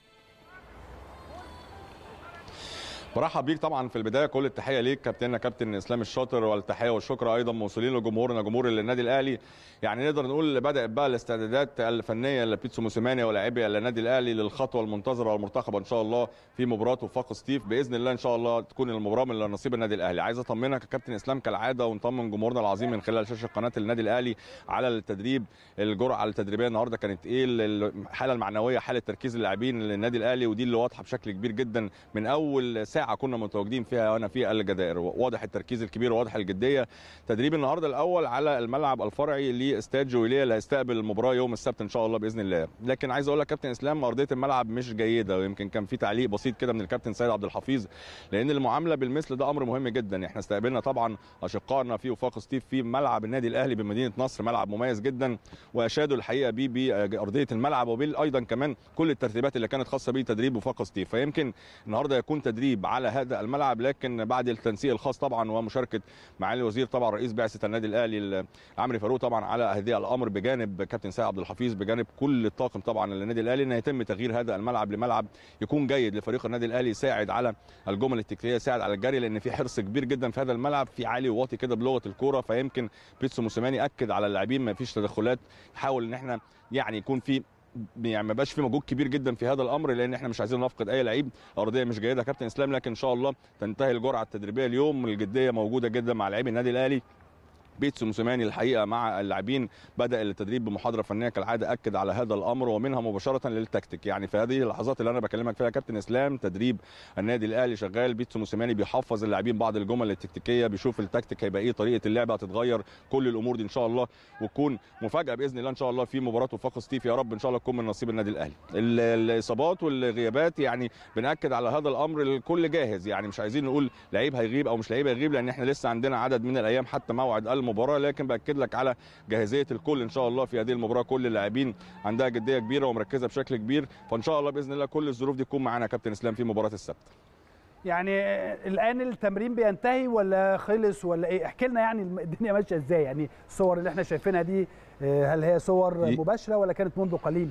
برحب بيك طبعا في البدايه، كل التحيه ليك كابتننا كابتن اسلام الشاطر، والتحيه والشكر ايضا موصولين لجمهورنا جمهور النادي الاهلي. يعني نقدر نقول بدات بقى الاستعدادات الفنيه لبيتسو موسيماني ولاعبي النادي الاهلي للخطوه المنتظره والمرتقبه ان شاء الله في مباراه وفاق سطيف باذن الله. ان شاء الله تكون المباراه من نصيب النادي الاهلي. عايز اطمنك يا كابتن اسلام كالعاده ونطمن جمهورنا العظيم من خلال شاشه قناه النادي الاهلي على التدريب. الجرعه التدريبيه النهارده كانت ايه، الحاله المعنويه، حاله تركيز اللاعبين للنادي الاهلي، ودي اللي واضحه بشكل كبير جدا من اول ساعه كنا متواجدين فيها وانا في الجزائر. واضح التركيز الكبير وواضح الجديه. تدريب النهارده الاول على الملعب الفرعي لاستاد جويليه اللي هيستقبل المباراه يوم السبت ان شاء الله باذن الله. لكن عايز اقول لك كابتن اسلام ارضيه الملعب مش جيده، ويمكن كان في تعليق بسيط كده من الكابتن سيد عبد الحفيظ، لان المعامله بالمثل ده امر مهم جدا. احنا استقبلنا طبعا اشقائنا في وفاق سطيف في ملعب النادي الاهلي بمدينه نصر، ملعب مميز جدا، واشادوا الحقيقه بيه بارضيه الملعب وبايضا كمان كل الترتيبات اللي كانت خاصه بتدريب وفاق سطيف. فيمكن النهارده يكون تدريب على هذا الملعب، لكن بعد التنسيق الخاص طبعا ومشاركه معالي الوزير طبعا رئيس بعثه النادي الاهلي عمرو فاروق طبعا على هذه الامر، بجانب كابتن سيد عبد الحفيظ، بجانب كل الطاقم طبعا للنادي الاهلي، ان يتم تغيير هذا الملعب لملعب يكون جيد لفريق النادي الاهلي، يساعد على الجمل التكتيكيه، يساعد على الجري، لان في حرص كبير جدا في هذا الملعب، في عالي وواطي كده بلغه الكوره. فيمكن بيتسو موسيماني اكد على اللاعبين ما فيش تدخلات، يحاول ان احنا يعني يكون في يعني ما بقاش في مجهود كبير جدا في هذا الامر، لان احنا مش عايزين نفقد اي لعيب. ارضيه مش جيده يا كابتن اسلام، لكن ان شاء الله تنتهي الجرعه التدريبيه اليوم. الجديه موجوده جدا مع لاعبي النادي الاهلي. بيتسو موسيماني الحقيقه مع اللاعبين بدا التدريب بمحاضره فنيه كالعاده، اكد على هذا الامر، ومنها مباشره للتكتيك. يعني في هذه اللحظات اللي انا بكلمك فيها كابتن اسلام تدريب النادي الاهلي شغال. بيتسو موسيماني بيحفظ اللاعبين بعض الجمل التكتيكيه، بيشوف التكتيك هيبقى ايه، طريقه اللعب هتتغير، كل الامور دي ان شاء الله وتكون مفاجاه باذن الله ان شاء الله في مباراه وفاق سطيف. يا رب ان شاء الله تكون من نصيب النادي الاهلي. الاصابات والغيابات يعني بناكد على هذا الامر، الكل جاهز، يعني مش عايزين نقول لعيب هيغيب او مش لعيب هيغيب، لان احنا لسه عندنا عدد من الايام حتى موعد المباراه، لكن باكد لك على جاهزيه الكل ان شاء الله في هذه المباراه. كل اللاعبين عندها جديه كبيره ومركزه بشكل كبير، فان شاء الله باذن الله كل الظروف دي تكون معانا يا كابتن اسلام في مباراه السبت. يعني الان التمرين بينتهي ولا خلص ولا ايه؟ احكي لنا يعني الدنيا ماشيه ازاي، يعني الصور اللي احنا شايفينها دي هل هي صور مباشره ولا كانت منذ قليل؟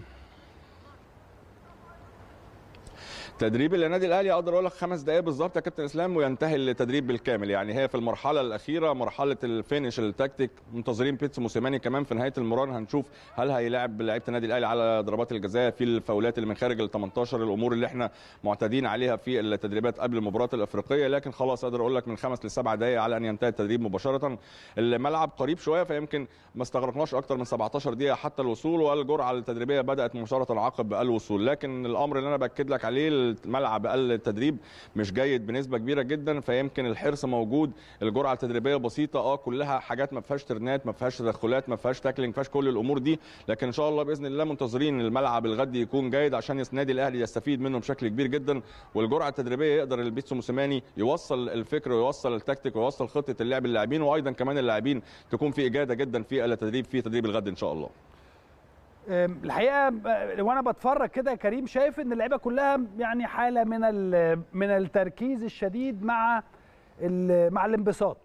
تدريب النادي الاهلي اقدر اقول لك 5 دقائق بالظبط يا كابتن اسلام وينتهي التدريب بالكامل. يعني هي في المرحله الاخيره، مرحله الفينش التكتيك، منتظرين بيتسو موسيماني كمان في نهايه المران هنشوف هل هيلاعب لعيبه النادي الاهلي على ضربات الجزاء، في الفاولات اللي من خارج ال 18، الامور اللي احنا معتادين عليها في التدريبات قبل المباراه الافريقيه. لكن خلاص اقدر اقول لك من 5 ل 7 دقائق على ان ينتهي التدريب مباشره. الملعب قريب شويه، فيمكن ما استغرقناش اكثر من 17 دقيقه حتى الوصول، والجرعه التدريبيه بدات مباشره عقب الوصول. لكن الامر اللي انا باكد لك عليه الملعب التدريب مش جيد بنسبه كبيره جدا، فيمكن الحرص موجود. الجرعه التدريبيه بسيطه، كلها حاجات ما فيهاش ترنات، ما فيهاش تدخلات، ما فيهاش تاكلينج، ما فيهاش كل الامور دي، لكن ان شاء الله باذن الله منتظرين الملعب الغد يكون جيد عشان النادي الاهلي يستفيد منه بشكل كبير جدا. والجرعه التدريبيه يقدر البيتسو موسيماني يوصل الفكر ويوصل التكتيك ويوصل خطه اللعب للاعبين، وايضا كمان اللاعبين تكون في اجاده جدا في التدريب، في تدريب الغد ان شاء الله. الحقيقه وانا بتفرج كده يا كريم شايف ان اللعيبه كلها يعني حاله من التركيز الشديد مع الانبساط.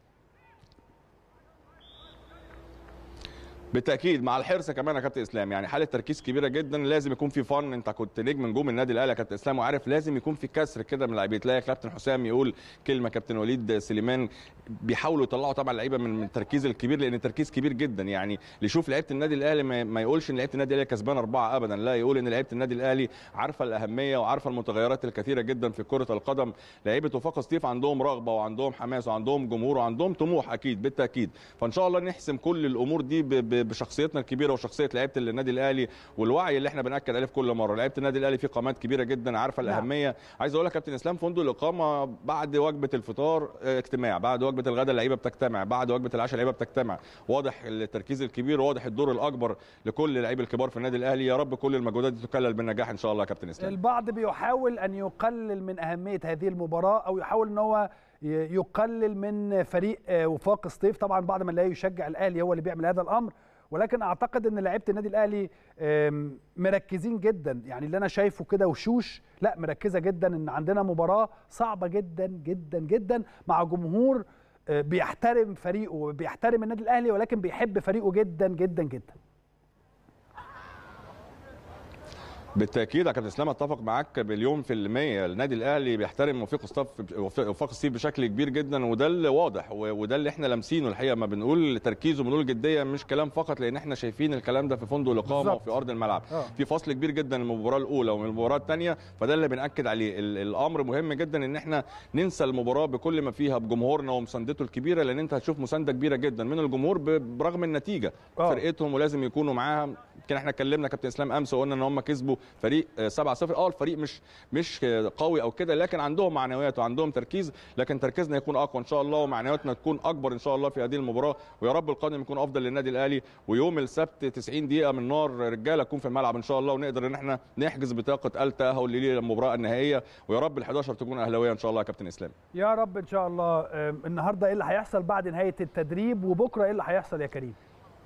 بالتاكيد مع الحرص كمان يا كابتن اسلام، يعني حاله تركيز كبيره جدا. لازم يكون في فن، انت كنت نجم نجوم النادي الاهلي يا كابتن اسلام وعارف لازم يكون في كسر كده من اللعيبه. تلاقي كابتن حسام يقول كلمه، كابتن وليد سليمان بيحاولوا يطلعوا طبعا اللعيبه من التركيز الكبير، لان التركيز كبير جدا. يعني اللي يشوف لعيبه النادي الاهلي ما يقولش ان لعيبه النادي الاهلي كسبان 4 ابدا، لا، يقول ان لعيبه النادي الاهلي عارفه الاهميه وعارفه المتغيرات الكثيره جدا في كره القدم. لعيبه وفاق سطيف عندهم رغبه وعندهم حماس وعندهم جمهور وعندهم طموح اكيد بالتاكيد. فان شاء الله نحسم كل الامور دي بشخصيتنا الكبيره وشخصيه لعيبه النادي الاهلي والوعي اللي احنا بناكد عليه في كل مره. لعيبه النادي الاهلي في قامات كبيره جدا عارفه الاهميه. عايز اقول لك كابتن اسلام، فندق الاقامه بعد وجبه الفطار اجتماع، بعد وجبه الغداء اللعيبه بتجتمع، بعد وجبه العشاء اللعيبه بتجتمع. واضح التركيز الكبير، واضح الدور الاكبر لكل اللعيبه الكبار في النادي الاهلي. يا رب كل المجهودات دي تكلل بالنجاح ان شاء الله يا كابتن اسلام. البعض بيحاول ان يقلل من اهميه هذه المباراه او يحاول ان هو يقلل من فريق وفاق سطيف. طبعا بعض من لا يشجع الاهلي هو اللي بيعمل هذا الامر، ولكن اعتقد ان لعيبه النادي الاهلي مركزين جدا. يعني اللي انا شايفه كده وشوش لا مركزه جدا ان عندنا مباراه صعبه جدا جدا جدا مع جمهور بيحترم فريقه وبيحترم النادي الاهلي، ولكن بيحب فريقه جدا جدا جدا. بالتاكيد يا كابتن اسلام اتفق معاك باليوم في المية. النادي الاهلي بيحترم وفاق سطيف بشكل كبير جدا، وده اللي واضح وده اللي احنا لامسينه الحقيقه. ما بنقول تركيز وبنقول جديه مش كلام فقط، لان احنا شايفين الكلام ده في فندق الاقامه وفي ارض الملعب. في فصل كبير جدا من المباراه الاولى ومن المباراه الثانيه، فده اللي بناكد عليه. الامر مهم جدا ان احنا ننسى المباراه بكل ما فيها بجمهورنا ومساندته الكبيره، لان انت هتشوف مسانده كبيره جدا من الجمهور برغم النتيجه. فرقتهم ولازم يكونوا معاها. يمكن احنا اتكلمنا كابتن اسلام امس وقلنا ان هم كسبوا فريق 7-0. الفريق مش قوي او كده، لكن عندهم معنويات وعندهم تركيز، لكن تركيزنا يكون اقوى ان شاء الله ومعنوياتنا تكون اكبر ان شاء الله في هذه المباراه. ويا رب القادم يكون افضل للنادي الاهلي، ويوم السبت 90 دقيقه من نار رجاله تكون في الملعب ان شاء الله، ونقدر ان احنا نحجز بطاقه التاهل للمباراه النهائيه. ويا رب ال11 تكون اهلاويه ان شاء الله يا كابتن اسلام. يا رب ان شاء الله. النهارده ايه اللي هيحصل بعد نهايه التدريب، وبكره ايه اللي هيحصل يا كريم؟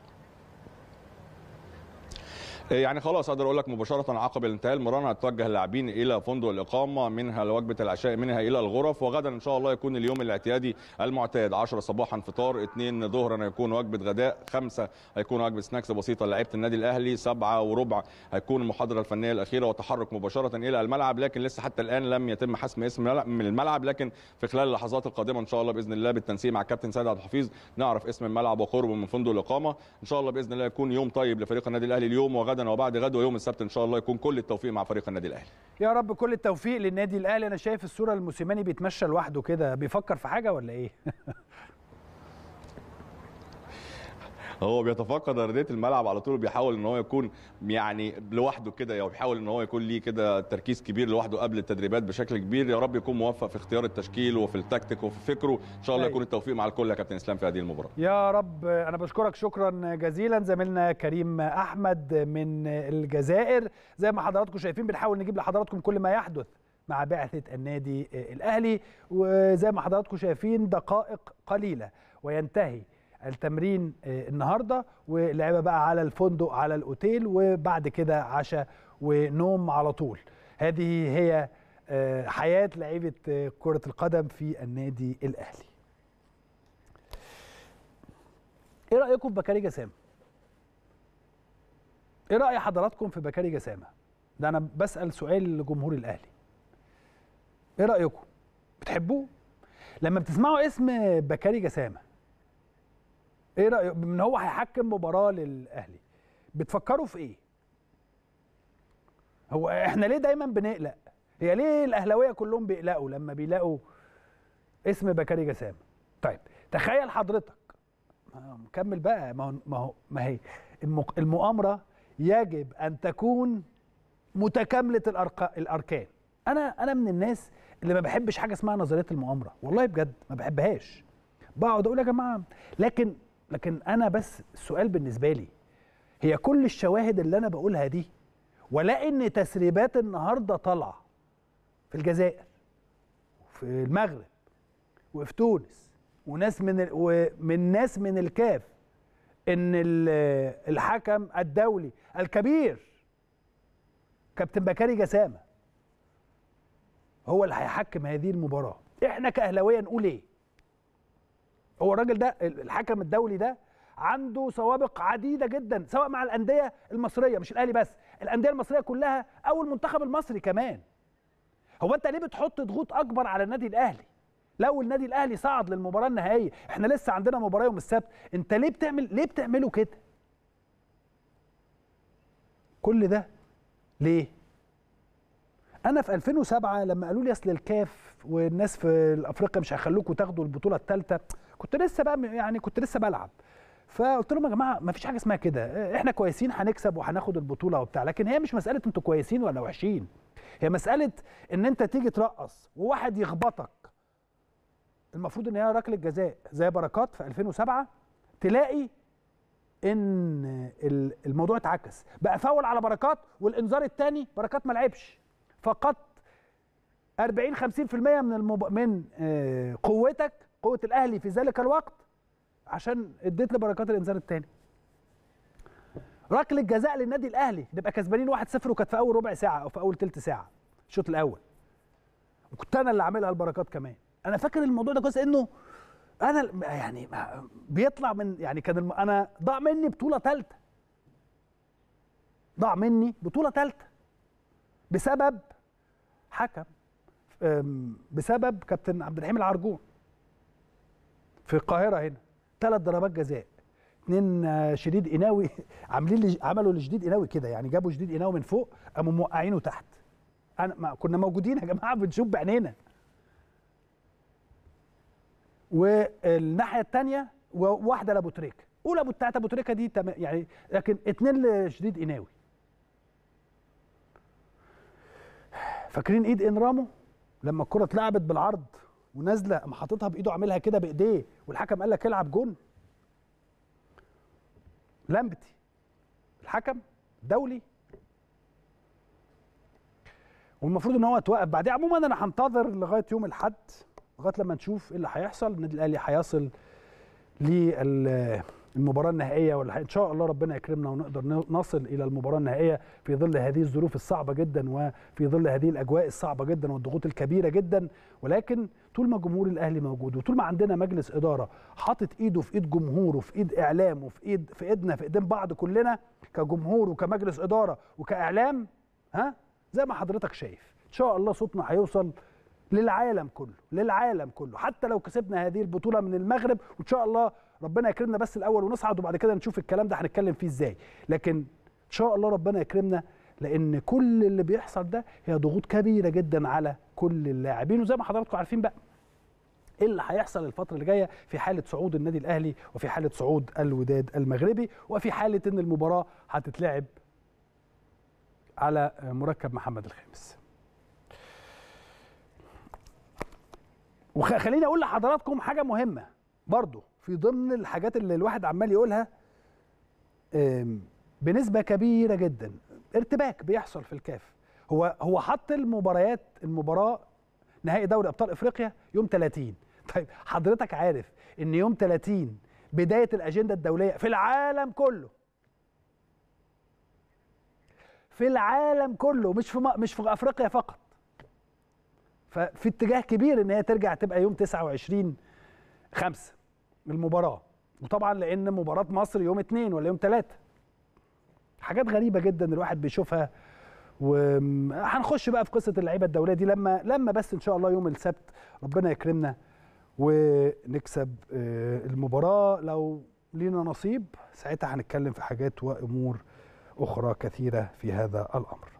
يعني خلاص اقدر اقول لك مباشره عقب الانتهاء المران هتوجه اللاعبين الى فندق الاقامه، منها لوجبه العشاء، منها الى الغرف. وغدا ان شاء الله يكون اليوم الاعتيادي المعتاد 10 صباحا فطار، 2 ظهرا هيكون وجبه غداء، 5 هيكون وجبه سناكس بسيطه لعيبه النادي الاهلي، 7:15 هيكون المحاضره الفنيه الاخيره وتحرك مباشره الى الملعب. لكن لسه حتى الان لم يتم حسم اسم من الملعب، لكن في خلال اللحظات القادمه ان شاء الله باذن الله بالتنسيق مع الكابتن سيد عبد الحفيظ نعرف اسم الملعب وقربه من فندق الاقامه. ان شاء الله باذن الله يكون يوم طيب لفريق النادي الاهلي اليوم وغدا وبعد غد، ويوم السبت ان شاء الله يكون كل التوفيق مع فريق النادي الاهلي. يا رب كل التوفيق للنادي الاهلي. انا شايف الصوره الموسيماني بيتمشى لوحده كده، بيفكر في حاجه ولا ايه؟ هو بيتفقد ارضيه الملعب على طول، بيحاول ان هو يكون يعني لوحده كده، او بيحاول ان هو يكون ليه كده تركيز كبير لوحده قبل التدريبات بشكل كبير. يا رب يكون موفق في اختيار التشكيل وفي التكتيك وفي فكره. ان شاء الله يكون التوفيق مع الكل يا كابتن اسلام في هذه المباراه. يا رب. انا بشكرك شكرا جزيلا زميلنا كريم احمد من الجزائر. زي ما حضراتكم شايفين بنحاول نجيب لحضراتكم كل ما يحدث مع بعثه النادي الاهلي، وزي ما حضراتكم شايفين دقائق قليله وينتهي التمرين النهارده، واللعيبه بقى على الفندق على الاوتيل، وبعد كده عشاء ونوم على طول. هذه هي حياه لعيبه كره القدم في النادي الاهلي. ايه رايكم في بكاري جسامه؟ ايه راي حضراتكم في بكاري جسامه؟ ده انا بسال سؤال لجمهور الاهلي. ايه رايكم؟ بتحبوه؟ لما بتسمعوا اسم بكاري جسامه ايه رايك ان هو هيحكم مباراه للاهلي؟ بتفكروا في ايه؟ هو احنا ليه دايما بنقلق؟ هي ليه الاهلاويه كلهم بيقلقوا لما بيلاقوا اسم بكاري جسامه؟ طيب تخيل حضرتك، مكمل بقى، ما هي المؤامره يجب ان تكون متكامله الاركان. انا من الناس اللي ما بحبش حاجه اسمها نظريه المؤامره، والله بجد ما بحبهاش. بقعد اقول يا جماعه، لكن انا بس السؤال بالنسبه لي، هي كل الشواهد اللي انا بقولها دي، ولا ان تسريبات النهارده طالعه في الجزائر وفي المغرب وفي تونس ناس من الكاف، ان الحكم الدولي الكبير كابتن بكاري جسامه هو اللي هيحكم هذه المباراه. احنا كاهلاويه نقول ايه؟ هو الراجل ده الحكم الدولي ده عنده سوابق عديده جدا، سواء مع الانديه المصريه، مش الاهلي بس، الانديه المصريه كلها او المنتخب المصري كمان. هو انت ليه بتحط ضغوط اكبر على النادي الاهلي؟ لو النادي الاهلي صعد للمباراه النهائيه، احنا لسه عندنا مباراه يوم السبت، انت ليه بتعملوا كده؟ كل ده ليه؟ انا في 2007 لما قالوا لي اصل الكاف والناس في افريقيا مش هيخلوكوا تاخدوا البطوله الثالثه، كنت لسه بلعب. فقلت لهم يا جماعه ما فيش حاجه اسمها كده، احنا كويسين هنكسب وهناخد البطوله وبتاع، لكن هي مش مساله انتوا كويسين ولا وحشين، هي مساله ان انت تيجي ترقص وواحد يخبطك. المفروض ان هي ركله جزاء زي بركات في 2007، تلاقي ان الموضوع اتعكس بقى، فاول على بركات، والانذار الثاني بركات ما لعبش، فقط 40 50% من قوتك، قوه الاهلي في ذلك الوقت، عشان اديت لبركات الانذار الثاني. ركله جزاء للنادي الاهلي، نبقى كسبانين 1-0 وكانت في اول ربع ساعه او في اول ثلث ساعه الشوط الاول، وكنت انا اللي عاملها البركات كمان. انا فاكر الموضوع ده كويس، انه انا يعني بيطلع من يعني انا ضاع مني بطوله ثالثه، بسبب حكم، بسبب كابتن عبد الرحيم العرجون في القاهره هنا. 3 ضربات جزاء، 2 شديد قناوي عملوا لشديد قناوي كده، يعني جابوا شديد قناوي من فوق قاموا موقعينه تحت. كنا موجودين يا جماعه بنشوف بعينينا. والناحيه الثانيه واحده لابو تريكه، اولى بتاعت ابو تريكه دي يعني، لكن 2 لشديد قناوي. فاكرين ايد انرامو لما الكره اتلعبت بالعرض ونازله قام حاططها بايده، عاملها كده بايديه والحكم قال لك العب جون؟ لمبتي الحكم دولي، والمفروض ان هو اتوقف بعدين. عموما انا هنتظر لغايه يوم الاحد، لغايه لما نشوف ايه اللي هيحصل. النادي الاهلي هيصل للمباراه النهائيه، ولا ان شاء الله ربنا يكرمنا ونقدر نصل الى المباراه النهائيه في ظل هذه الظروف الصعبه جدا، وفي ظل هذه الاجواء الصعبه جدا والضغوط الكبيره جدا. ولكن طول ما جمهور الاهلي موجود، وطول ما عندنا مجلس اداره حاطط ايده في ايد جمهوره، في ايد اعلام، وفي ايدنا في ايدين بعض كلنا كجمهور وكمجلس اداره وكاعلام، زي ما حضرتك شايف ان شاء الله صوتنا هيوصل للعالم كله، حتى لو كسبنا هذه البطوله من المغرب، وان شاء الله ربنا يكرمنا بس الاول ونصعد، وبعد كده نشوف الكلام ده هنتكلم فيه ازاي. لكن ان شاء الله ربنا يكرمنا، لان كل اللي بيحصل ده هي ضغوط كبيره جدا على كل اللاعبين. وزي ما حضراتكم عارفين بقى ايه اللي هيحصل الفتره اللي جايه في حاله صعود النادي الاهلي، وفي حاله صعود الوداد المغربي، وفي حاله ان المباراه هتتلعب على مركب محمد الخامس. وخليني اقول لحضراتكم حاجه مهمه برضو في ضمن الحاجات اللي الواحد عمال يقولها، بنسبه كبيره جدا ارتباك بيحصل في الكاف. هو حط المباراه نهائي دوري ابطال افريقيا يوم 30. طيب حضرتك عارف ان يوم 30 بدايه الاجنده الدوليه في العالم كله، مش في افريقيا فقط. ففي اتجاه كبير ان هي ترجع تبقى يوم 29/5 المباراه، وطبعا لان مباراه مصر يوم 2 ولا يوم 3. حاجات غريبه جدا الواحد بيشوفها. وهنخش بقى في قصه اللعيبه الدوليه دي لما بس ان شاء الله يوم السبت ربنا يكرمنا ونكسب المباراه. لو لينا نصيب ساعتها هنتكلم في حاجات وامور اخرى كثيره في هذا الامر.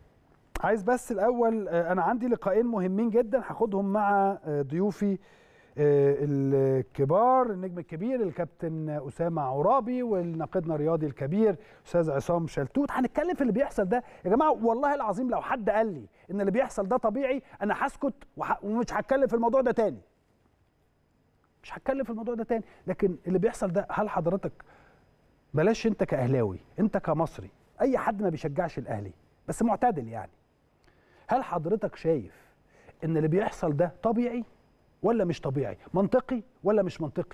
عايز بس الاول، انا عندي لقاءين مهمين جدا هاخدهم مع ضيوفي الكبار، النجم الكبير الكابتن أسامة عرابي، والناقدنا الرياضي الكبير أستاذ عصام شلتوت. هنتكلم في اللي بيحصل ده يا جماعة. والله العظيم لو حد قال لي إن اللي بيحصل ده طبيعي أنا هسكت ومش هتكلم في الموضوع ده تاني. مش هتكلم في الموضوع ده تاني. لكن اللي بيحصل ده، هل حضرتك، بلاش انت كأهلاوي، انت كمصري، اي حد ما بيشجعش الاهلي بس معتدل يعني، هل حضرتك شايف ان اللي بيحصل ده طبيعي ولا مش طبيعي؟ منطقي ولا مش منطقي؟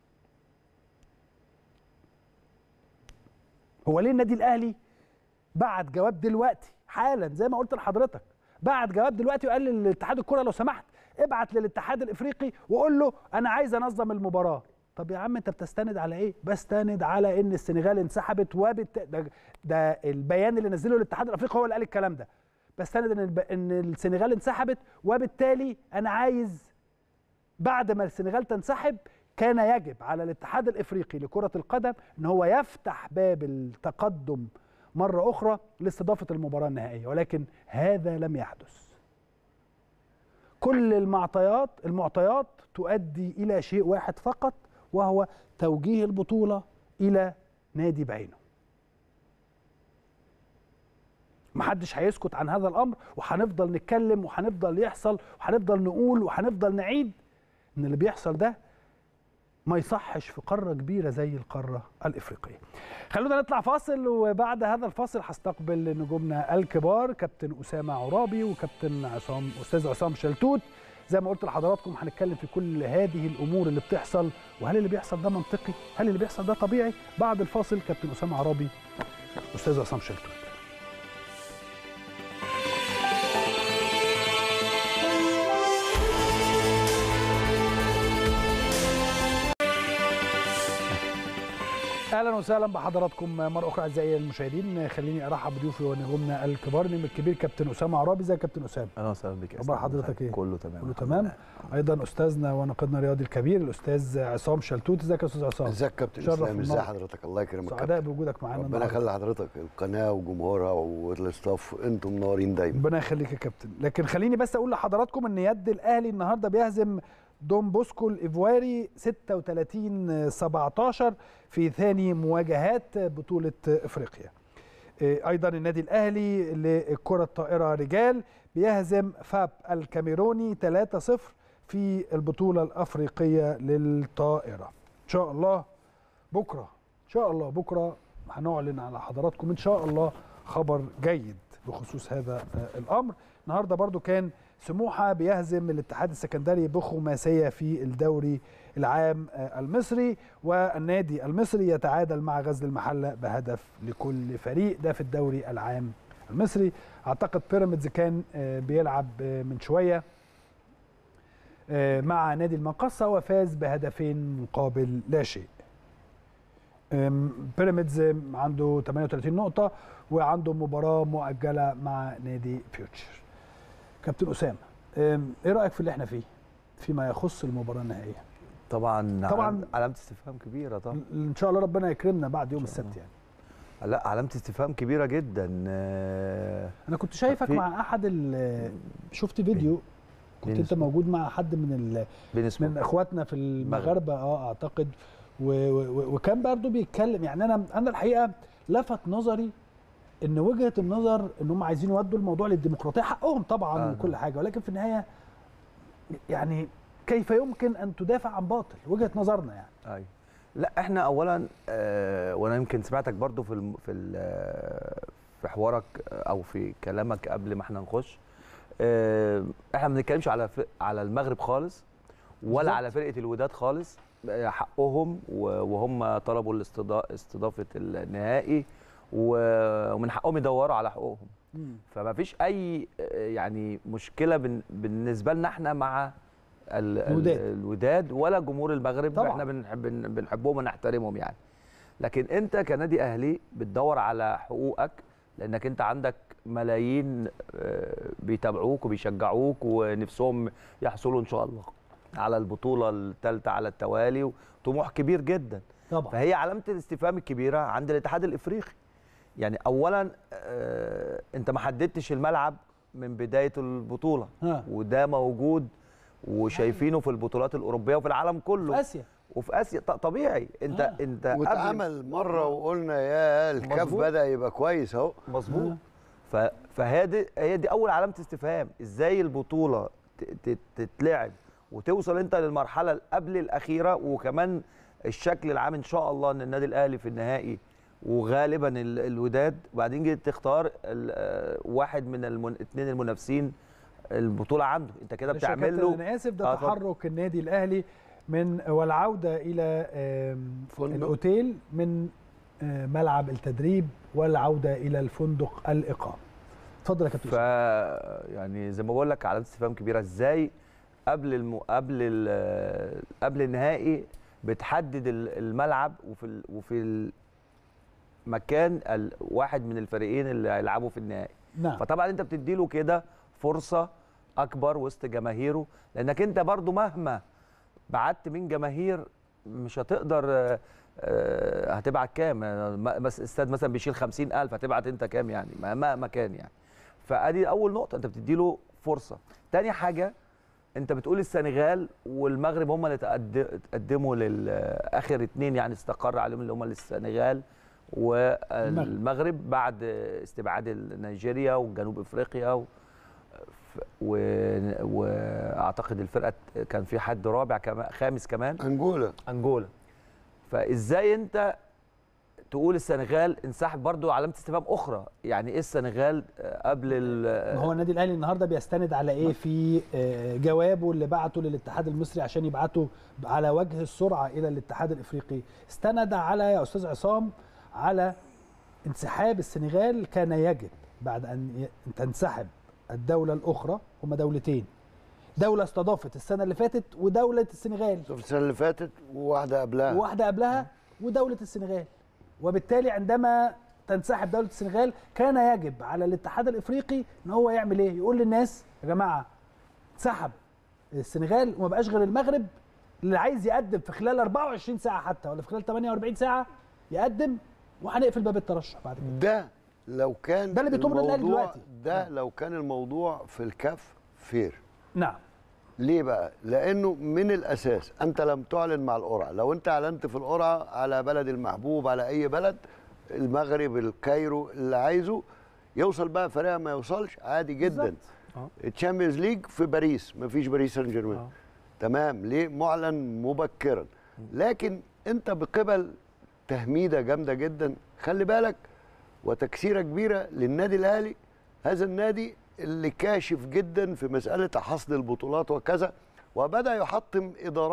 هو ليه النادي الاهلي بعت جواب دلوقتي حالا زي ما قلت لحضرتك، بعت جواب دلوقتي وقال للاتحاد الكره لو سمحت ابعت للاتحاد الافريقي وقول له انا عايز انظم المباراه؟ طب يا عم انت بتستند على ايه؟ بستند على ان السنغال انسحبت ده البيان اللي نزله الاتحاد الافريقي هو اللي قال الكلام ده. بستند ان السنغال انسحبت، وبالتالي انا عايز بعد ما السنغال تنسحب كان يجب على الاتحاد الافريقي لكرة القدم ان هو يفتح باب التقدم مرة اخرى لاستضافة المباراة النهائية، ولكن هذا لم يحدث. كل المعطيات تؤدي الى شيء واحد فقط، وهو توجيه البطولة الى نادي بعينه. محدش هيسكت عن هذا الامر، وهنفضل نتكلم وهنفضل يحصل وهنفضل نقول وهنفضل نعيد ان اللي بيحصل ده ما يصحش في قارة كبيرة زي القارة الإفريقية. خلونا نطلع فاصل، وبعد هذا الفاصل هستقبل نجومنا الكبار كابتن أسامة عرابي وكابتن أستاذ عصام شلتوت. زي ما قلت لحضراتكم هنتكلم في كل هذه الأمور اللي بتحصل، وهل اللي بيحصل ده منطقي؟ هل اللي بيحصل ده طبيعي؟ بعد الفاصل كابتن أسامة عرابي أستاذ عصام شلتوت. اهلا وسهلا بحضراتكم مره اخرى اعزائي المشاهدين. خليني ارحب بضيوفي ونجومنا الكبار، النجم الكبير كابتن اسامه عرابي. ازيك يا كابتن اسامه؟ اهلا وسهلا بك. اخبار حضرتك ايه؟ كله تمام. كله تمام. ايضا استاذنا وناقدنا الرياضي الكبير الاستاذ عصام شلتوت. ازيك يا استاذ عصام؟ ازيك يا كابتن اسلام؟ ازي حضرتك؟ الله يكرمك. سعداء بوجودك معانا. ربنا يخلي حضرتك، القناه وجمهورها والاستاف، انتم منورين دايما. ربنا يخليك يا كابتن. لكن خليني بس اقول لحضراتكم ان يد الاهلي النهارده بيهزم دون بوسكو الايفواري 36-17 في ثاني مواجهات بطولة افريقيا. ايضا النادي الاهلي لكرة الطائرة رجال بيهزم فاب الكاميروني 3-0 في البطولة الافريقية للطائرة. ان شاء الله بكرة هنعلن على حضراتكم ان شاء الله خبر جيد بخصوص هذا الامر. النهارده برضو كان سموحة بيهزم الاتحاد السكندري بخماسية في الدوري العام المصري، والنادي المصري يتعادل مع غزل المحلة بهدف لكل فريق، ده في الدوري العام المصري. اعتقد بيراميدز كان بيلعب من شوية مع نادي المقصة وفاز بهدفين مقابل لا شيء. بيراميدز عنده 38 نقطة وعنده مباراة مؤجلة مع نادي فيوتشر. كابتن أسامة، ايه رأيك في اللي احنا فيه فيما يخص المباراة النهائية؟ طبعا علامة استفهام كبيرة. طبعا ان شاء الله ربنا يكرمنا بعد يوم السبت يعني. لا، علامة استفهام كبيرة جدا. انا كنت شايفك مع احد شفت فيديو كنت انت موجود مع حد من اخواتنا في المغاربة اعتقد، وكان برضه بيتكلم. يعني انا الحقيقة لفت نظري ان وجهه النظر ان هم عايزين يودوا الموضوع للديمقراطيه، حقهم طبعا وكل حاجه، ولكن في النهايه يعني كيف يمكن ان تدافع عن باطل؟ وجهه نظرنا يعني. ايوه. لا، احنا اولا وانا يمكن سمعتك برضو في حوارك او في كلامك قبل ما احنا نخش، احنا ما بنتكلمش على المغرب خالص ولا على فرقه الوداد خالص. حقهم وهم طلبوا استضافه النهائي ومن حقهم يدوروا على حقوقهم. فما فيش اي يعني مشكله بالنسبه لنا احنا مع الوداد ولا جمهور المغرب طبعا. احنا بنحبهم ونحترمهم يعني. لكن انت كنادي اهلي بتدور على حقوقك، لانك انت عندك ملايين بيتابعوك وبيشجعوك ونفسهم يحصلوا ان شاء الله على البطوله الثالثه على التوالي، وطموح كبير جدا طبعا. فهي علامه الاستفهام الكبيره عند الاتحاد الافريقي. يعني اولا انت ما حددتش الملعب من بدايه البطوله وده موجود وشايفينه في البطولات الاوروبيه وفي العالم كله في اسيا وفي اسيا طبيعي. انت واتعمل مره وقلنا يا الكاف بدا يبقى كويس اهو. مظبوط. هي دي اول علامه استفهام، ازاي البطوله تتلعب وتوصل انت للمرحله اللي قبل الاخيره، وكمان الشكل العام ان شاء الله ان النادي الاهلي في النهائي وغالبا الوداد، وبعدين جيت تختار واحد من الاثنين المنافسين البطوله عنده، انت كده بتعمل له. انا اسف، ده تحرك النادي الاهلي من والعوده الى الاوتيل من ملعب التدريب والعوده الى الفندق الاقامه. اتفضل يا كابتن. يعني زي ما بقول لك علامه استفهام كبيره، ازاي قبل النهائي بتحدد الملعب وفي مكان واحد من الفريقين اللي هيلعبوا في النهائي. نعم. فطبعا انت بتديله كده فرصه اكبر وسط جماهيره، لانك انت برضو مهما بعدت من جماهير مش هتقدر. هتبعت كام؟ استاد مثلا بيشيل 50,000، هتبعت انت كام يعني؟ مهما كان يعني. فادي اول نقطه، انت بتديله فرصه. تاني حاجه، انت بتقول السنغال والمغرب هم اللي تقدموا لاخر اتنين يعني استقر عليهم، اللي هم السنغال والمغرب بعد استبعاد نيجيريا وجنوب افريقيا واعتقد الفرقه كان في حد رابع كمان، خامس كمان، انجولا. فازاي انت تقول السنغال انسحب؟ برضو علامه استفهام اخرى، يعني ايه السنغال قبل هو النادي الاهلي النهارده بيستند على ايه في جوابه اللي بعته للاتحاد المصري عشان يبعته على وجه السرعه الى الاتحاد الافريقي؟ استند على يا استاذ عصام على انسحاب السنغال. كان يجب بعد ان تنسحب الدوله الاخرى، هما دولتين، دوله استضافت السنه اللي فاتت ودوله السنغال، السنه اللي فاتت وواحده قبلها ودوله السنغال، وبالتالي عندما تنسحب دوله السنغال كان يجب على الاتحاد الافريقي ان هو يعمل ايه؟ يقول للناس يا جماعه سحب السنغال وما بقاش غير المغرب، اللي عايز يقدم في خلال 24 ساعه حتى ولا في خلال 48 ساعه يقدم، وهنقفل باب الترشح بعد كده. ده لو كان ده اللي بيطلبه الاهلي دلوقتي. ده لو كان الموضوع في الكاف فير. نعم. ليه بقى؟ لانه من الاساس انت لم تعلن مع القرعه، لو انت اعلنت في القرعه على بلد المحبوب، على اي بلد، المغرب، الكايرو، اللي عايزه يوصل بقى فريق ما يوصلش عادي جدا. الشامبيونز ليج في باريس، ما فيش باريس سان جيرمان. تمام. ليه؟ معلن مبكرا. لكن انت بقبل تهميده جامده جدا، خلي بالك، وتكسيره كبيره للنادي الاهلي، هذا النادي اللي كاشف جدا في مساله حصد البطولات وكذا، وبدا يحطم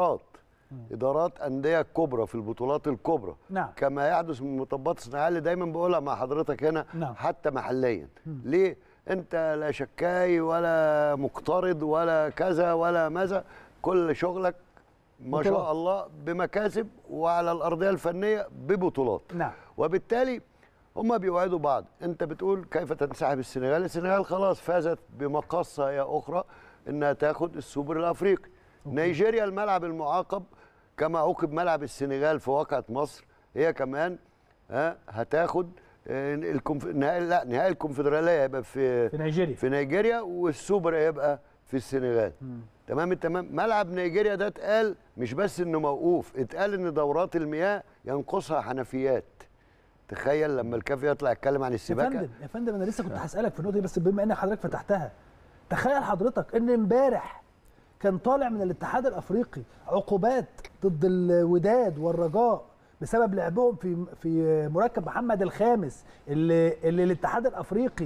ادارات انديه كبرى في البطولات الكبرى. نعم. كما يحدث من المطبات الصناعيه اللي دايما بقولها مع حضرتك هنا. نعم. حتى محليا. ليه؟ انت لا شكاي ولا مقترض ولا كذا ولا ماذا، كل شغلك ما شاء الله بمكاسب، وعلى الارضيه الفنيه ببطولات. نعم. وبالتالي هما بيوعدوا بعض. انت بتقول كيف تنسحب السنغال خلاص فازت بمقصه هي اخرى انها تاخد السوبر الافريقي. نيجيريا الملعب المعاقب كما عوقب ملعب السنغال في واقعة مصر، هي كمان هتاخد نهائي الكونفدراليه هيبقى في نيجيريا، والسوبر هيبقى في السنغال. تمام التمام. ملعب نيجيريا ده اتقال مش بس انه موقوف، اتقال ان دورات المياه ينقصها حنفيات. تخيل لما الكاف يطلع يتكلم عن السباكه. يا فندم انا لسه كنت هسالك في النقطه دي، بس بما ان حضرتك فتحتها، تخيل حضرتك ان امبارح كان طالع من الاتحاد الافريقي عقوبات ضد الوداد والرجاء بسبب لعبهم في مركب محمد الخامس اللي الاتحاد الافريقي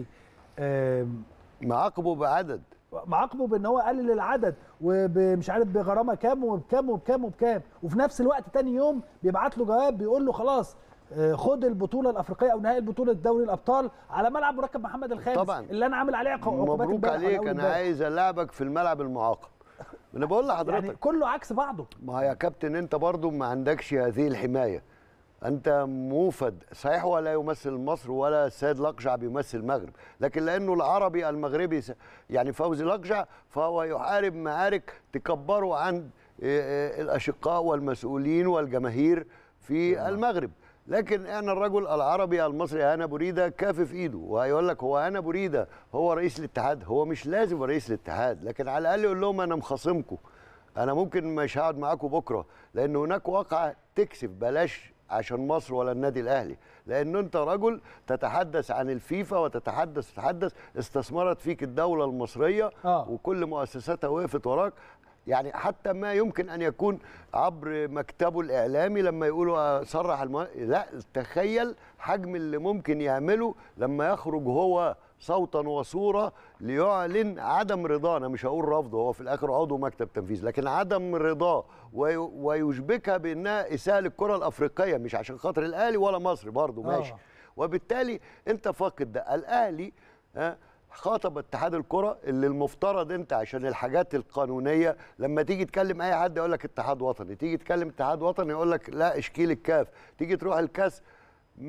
معاقبه بعدد، معاقبه بان هو قلل العدد ومش عارف بغرامه كام وبكام وبكام وبكام، وفي نفس الوقت تاني يوم بيبعت له جواب بيقول له خلاص خد البطوله الافريقيه او نهائي البطوله دوري الابطال على ملعب مركب محمد الخامس. طبعا اللي انا عامل عليه عقوبات. مبروك عليك، انا عايز العبك في الملعب المعاقب. انا بقول لحضرتك يعني كله عكس بعضه. ما يا كابتن انت برضو ما عندكش هذه الحمايه، انت موفد صحيح، ولا يمثل مصر ولا السيد لقجع بيمثل المغرب، لكن لانه العربي المغربي يعني فوزي لقجع، فهو يحارب معارك تكبره عن الاشقاء والمسؤولين والجماهير في المغرب. لكن احنا الرجل العربي المصري هنا بريده كافف ايده، وهيقول لك هو هنا بريده هو رئيس الاتحاد؟ هو مش لازم يبقى رئيس الاتحاد، لكن على الاقل يقول لهم انا مخاصمكم، انا ممكن مش هقعد معاكم بكره، لان هناك واقعه تكسف، بلاش عشان مصر ولا النادي الاهلي، لان انت رجل تتحدث عن الفيفا وتتحدث استثمرت فيك الدوله المصريه وكل مؤسساتها وقفت وراك، يعني حتى ما يمكن ان يكون عبر مكتبه الاعلامي لما يقولوا صرح لا تخيل حجم اللي ممكن يعمله لما يخرج هو صوتا وصوره ليعلن عدم رضاه، انا مش هقول رفضه، هو في الاخر عضو مكتب تنفيذي، لكن عدم رضاه ويشبكها بانها اساءه للكره الافريقيه، مش عشان خاطر الاهلي ولا مصر برضه ماشي. وبالتالي انت فاقد ده. الاهلي خاطب اتحاد الكره اللي المفترض انت عشان الحاجات القانونيه لما تيجي تكلم اي حد يقول لك اتحاد وطني، تيجي تكلم اتحاد وطني يقول لك لا اشكيل الكاف، تيجي تروح الكاس 100%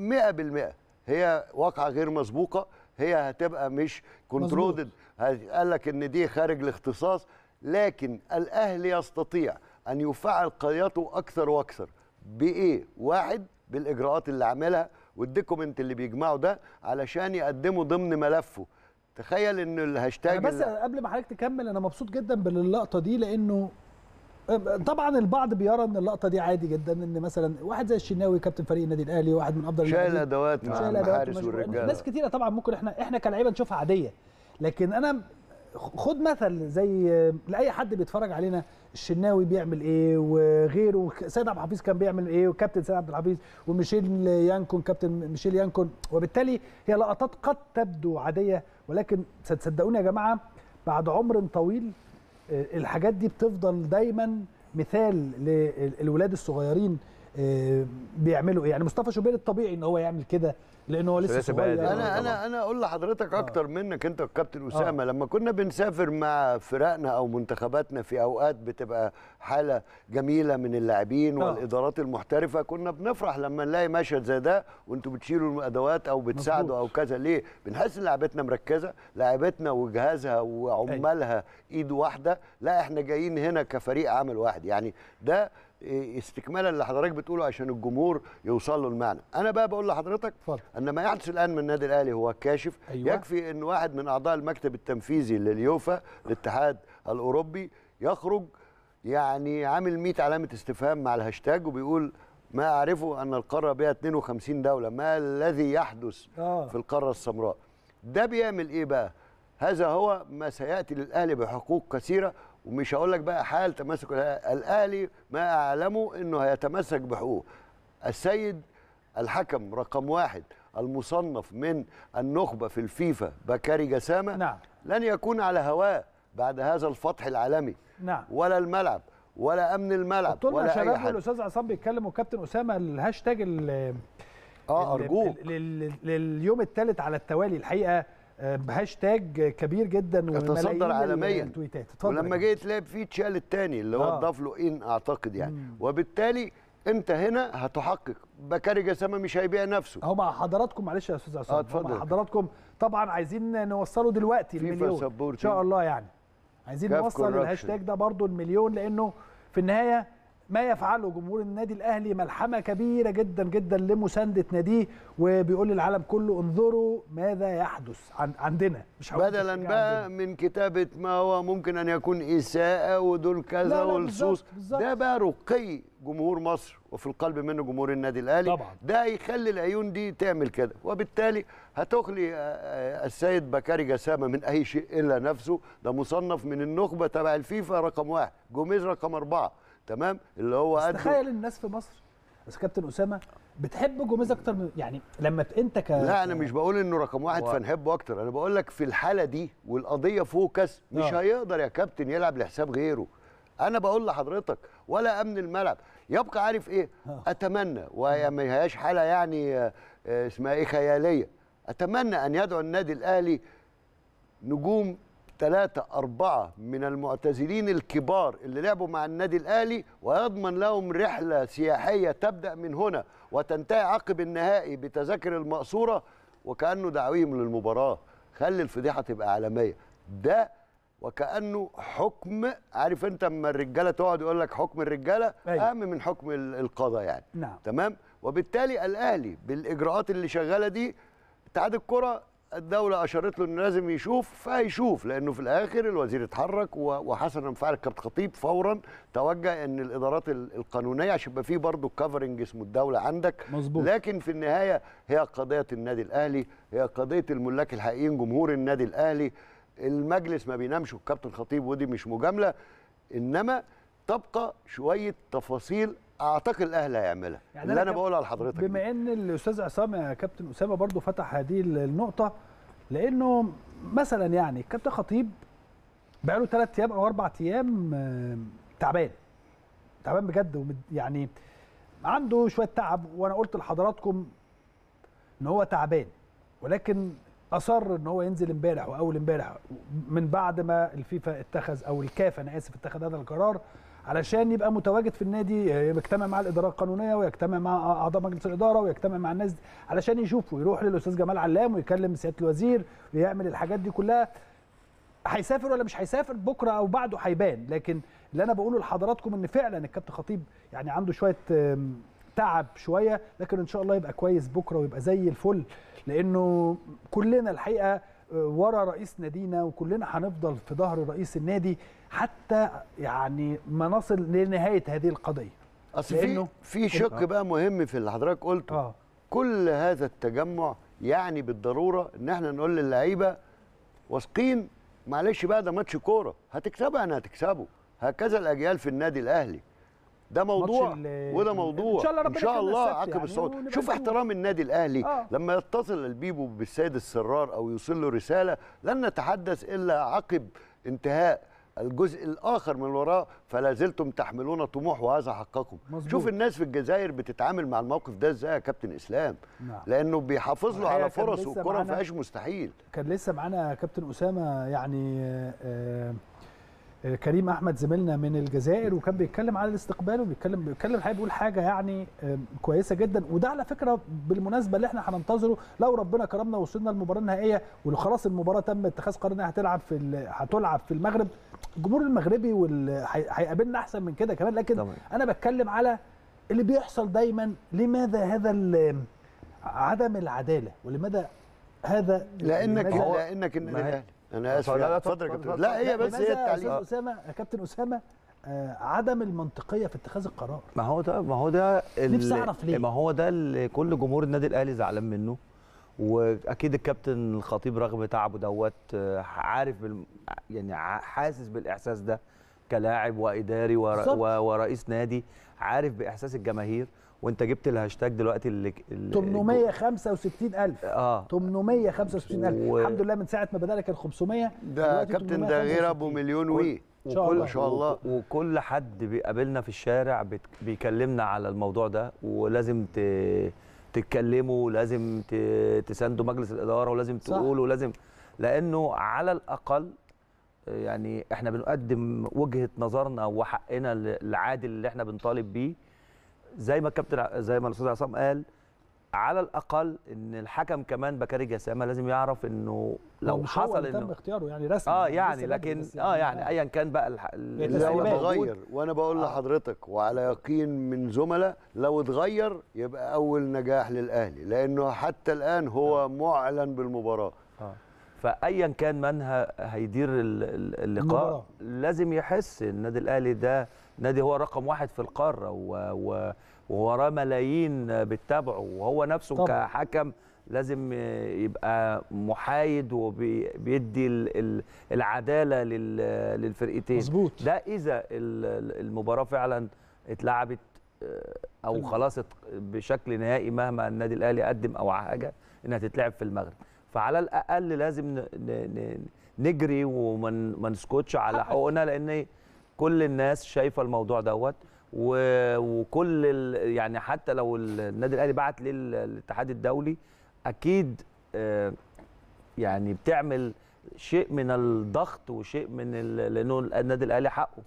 هي واقعه غير مسبوقه، هي هتبقى مش كنترولد، قال لك ان دي خارج الاختصاص، لكن الاهلي يستطيع ان يفعل قضيته اكثر واكثر. بايه؟ واحد، بالاجراءات اللي عاملها والديكومنت اللي بيجمعه ده علشان يقدمه ضمن ملفه. تخيل ان الهاشتاج بس قبل ما حضرتك تكمل، انا مبسوط جدا باللقطه دي، لانه طبعا البعض بيرى ان اللقطه دي عادي جدا، ان مثلا واحد زي الشناوي كابتن فريق النادي الاهلي، واحد من افضل شايل ادوات مع المحارس والرجاله، ناس كتيره طبعا ممكن احنا كلاعيبه نشوفها عاديه، لكن انا خد مثل زي لاي حد بيتفرج علينا، الشناوي بيعمل ايه وغيره، سيد عبد الحفيظ كان بيعمل ايه، وكابتن سيد عبد الحفيظ، وميشيل يانكون، كابتن ميشيل يانكون، وبالتالي هي لقطات قد تبدو عاديه، ولكن صدقوني يا جماعه بعد عمر طويل الحاجات دي بتفضل دايما مثال للولاد الصغيرين بيعملوا ايه. يعني مصطفى شوبير الطبيعي ان هو يعمل كده لانه هو لسه صغير. انا اقول لحضرتك اكتر منك انت والكابتن اسامه، لما كنا بنسافر مع فرقنا او منتخباتنا في اوقات بتبقى حاله جميله من اللاعبين والادارات المحترفه، كنا بنفرح لما نلاقي مشهد زي ده وانتوا بتشيلوا الادوات او بتساعدوا او كذا. ليه؟ بنحس ان لاعبتنا مركزه، لاعبتنا وجهازها وعمالها ايد واحده، لا احنا جايين هنا كفريق عمل واحد. يعني ده استكمالا اللي حضرتك بتقوله عشان الجمهور يوصل له المعنى. انا بقى بقول لحضرتك ان ما يحدث الان من النادي الاهلي هو كاشف. يكفي ان واحد من اعضاء المكتب التنفيذي لليوفا الاتحاد الاوروبي يخرج يعني عامل 100 علامه استفهام مع الهاشتاج وبيقول ما اعرفه ان القاره بها 52 دوله، ما الذي يحدث في القاره السمراء؟ ده بيعمل ايه بقى؟ هذا هو ما سياتي للاهلي بحقوق كثيره، ومش هقول لك بقى حال تمسك الاهلي، ما اعلمه انه هيتمسك بحقوقه. السيد الحكم رقم 1 المصنف من النخبه في الفيفا بكاري جسامه لن يكون على هواه بعد هذا الفتح العالمي، ولا الملعب ولا امن الملعب ولا اي حد. الاستاذ عصام بيتكلم وكابتن اسامه الهاشتاج ارجوك لليوم الثالث على التوالي الحقيقه بهاشتاج كبير جدا وتصدر عالميا، ولما جيت تلاقي فيه اتشال الثاني اللي هو اتضاف له ان اعتقد يعني. وبالتالي انت هنا هتحقق بكاري جسامه مش هيبيع نفسه. اهو مع حضراتكم، معلش يا استاذ عصام، مع حضراتكم طبعا عايزين نوصله دلوقتي المليون ان شاء الله، يعني عايزين نوصل الهاشتاج ده برضو المليون، لانه في النهايه ما يفعله جمهور النادي الاهلي ملحمه كبيره جدا جدا لمسانده ناديه، وبيقول للعالم كله انظروا ماذا يحدث عندنا، مش بدلا بقى من كتابه ما هو ممكن ان يكون اساءه ودول كذا والصوص. ده بقى رقي جمهور مصر وفي القلب منه جمهور النادي الاهلي طبعا. ده هيخلي العيون دي تعمل كده، وبالتالي هتخلي السيد بكاري جسامه من اي شيء الا نفسه. ده مصنف من النخبه تبع الفيفا رقم 1، جوميز رقم 4، تمام، اللي هو تخيل الناس في مصر بس كابتن اسامه بتحب جوميز اكتر من يعني لما انت لا انا مش بقول انه رقم 1 فنحبه اكتر، انا بقول لك في الحاله دي والقضيه فوكس مش هيقدر يا كابتن يلعب لحساب غيره. انا بقول لحضرتك ولا امن الملعب يبقى عارف ايه. اتمنى وهي ما هياش حاله يعني اسمها ايه خياليه، اتمنى ان يدعو النادي الاهلي نجوم 3 4 من المعتزلين الكبار اللي لعبوا مع النادي الأهلي، ويضمن لهم رحلة سياحية تبدأ من هنا وتنتهي عقب النهائي بتذاكر المقصورة، وكأنه دعويهم للمباراة. خلي الفضيحة تبقى عالمية. ده وكانه حكم. عارف انت اما الرجاله تقعد يقول لك حكم الرجاله أيوة. اهم من حكم القضاء يعني. نعم. تمام. وبالتالي الاهلي بالاجراءات اللي شغاله دي، اتحاد الكره الدوله اشارت له انه لازم يشوف، فهيشوف، لانه في الاخر الوزير اتحرك وحسنا فعل الكابتن خطيب فورا توجه ان الادارات القانونيه عشان يبقى فيه برضه كفرنج اسمه الدوله عندك. مظبوط. لكن في النهايه هي قضيه النادي الاهلي، هي قضيه الملاك الحقيقيين جمهور النادي الاهلي. المجلس ما بينامش والكابتن خطيب، ودي مش مجامله، انما تبقى شويه تفاصيل اعتقد الاهلي هيعملها، يعني اللي انا بقولها لحضرتك دي. بما ان الاستاذ عصام يا كابتن اسامه برضو فتح هذه النقطه، لانه مثلا يعني الكابتن خطيب بقاله 3 ايام او 4 ايام تعبان بجد، يعني عنده شويه تعب، وانا قلت لحضراتكم ان هو تعبان، ولكن اصر ان هو ينزل امبارح واول امبارح من بعد ما الفيفا اتخذ، او الكاف انا اسف، اتخذ هذا القرار علشان يبقى متواجد في النادي، يجتمع مع الاداره القانونيه ويجتمع مع اعضاء مجلس الاداره ويجتمع مع الناس علشان يشوفوا، يروح للاستاذ جمال علام ويكلم سياده الوزير ويعمل الحاجات دي كلها. هيسافر ولا مش هيسافر بكره او بعده هيبان، لكن اللي انا بقوله لحضراتكم ان فعلا الكابتن خطيب يعني عنده شويه تعب شويه، لكن ان شاء الله يبقى كويس بكره ويبقى زي الفل، لانه كلنا الحقيقه ورا رئيس نادينا، وكلنا هنفضل في ظهر رئيس النادي حتى يعني ما نصل لنهايه هذه القضيه. اصل في شق بقى مهم في اللي حضرتك قلته. كل هذا التجمع يعني بالضروره ان احنا نقول للعيبه واثقين، معلش بقى ده ماتش كوره، هتكسبها انا هتكسبه، هكذا الاجيال في النادي الاهلي. ده موضوع وده موضوع ان شاء الله عقب يعني الصعود. شوف احترام النادي الاهلي لما يتصل البيبو بالسيد السرار او يوصل له رساله، لن نتحدث الا عقب انتهاء الجزء الاخر من وراه، فلا زلتم تحملون طموح وهذا حقكم. شوف الناس في الجزائر بتتعامل مع الموقف ده ازاي يا كابتن اسلام. نعم. لانه بيحافظ له على فرصه، والكره ما فيهاش مستحيل. كان لسه معانا كابتن اسامه يعني كريم احمد زميلنا من الجزائر، وكان بيتكلم على الاستقبال، وبيتكلم الحقيقه بيقول حاجه يعني كويسه جدا. وده على فكره بالمناسبه اللي احنا هننتظره لو ربنا كرمنا وصلنا للمباراه النهائيه، وخلاص المباراه تم اتخاذ قرار انها هتلعب في المغرب. الجمهور المغربي هيقابلنا احسن من كده كمان، لكن طبعا انا بتكلم على اللي بيحصل دايما. لماذا هذا عدم العداله، ولماذا هذا لانك النادي الاهلي. انا اسف اتفضل. لا هي بس هي التعليق يا كابتن اسامه عدم المنطقيه في اتخاذ القرار. ما هو ده نفسي اعرف ليه. ما هو ده اللي كل جمهور النادي الاهلي زعلان منه، واكيد الكابتن الخطيب رغم تعبه دوت عارف يعني حاسس بالاحساس ده كلاعب واداري ورئيس نادي، عارف باحساس الجماهير. وانت جبت الهاشتاج دلوقتي اللي 865,000 865,000 الحمد لله من ساعه ما بدأنا كان 500. ده كابتن ده غير ابو مليون وي ما شاء الله. وكل حد بيقابلنا في الشارع بيكلمنا على الموضوع ده، ولازم تتكلموا، ولازم تساندوا مجلس الاداره، ولازم تقولوا، ولازم، لانه على الاقل يعني احنا بنقدم وجهه نظرنا وحقنا العادل اللي احنا بنطالب بيه، زي ما الاستاذ عصام قال. على الاقل ان الحكم كمان بكاري جسامه لازم يعرف انه لو حصل انه تم اختياره يعني رسمي يعني لكن يعني ايا كان بقى لو اتغير، وانا بقول لحضرتك وعلى يقين من زملاء، لو اتغير يبقى اول نجاح للاهلي، لانه حتى الان هو معلن بالمباراه. فايا كان من هيدير اللقاء لازم يحس النادي الاهلي ده نادي هو رقم 1 في القاره، ووراه ملايين بتتابعه، وهو نفسه طبعا كحكم لازم يبقى محايد وبيدي العداله للفرقتين. مظبوط. ده اذا المباراه فعلا اتلعبت او خلاص بشكل نهائي، مهما النادي الاهلي قدم او حاجه، انها تتلعب في المغرب. فعلى الاقل لازم نجري وما نسكتش على حقوقنا، لان كل الناس شايفه الموضوع دوت، وكل يعني حتى لو النادي الاهلي بعت للاتحاد الدولي اكيد يعني بتعمل شيء من الضغط وشيء من لانه النادي الاهلي حقه.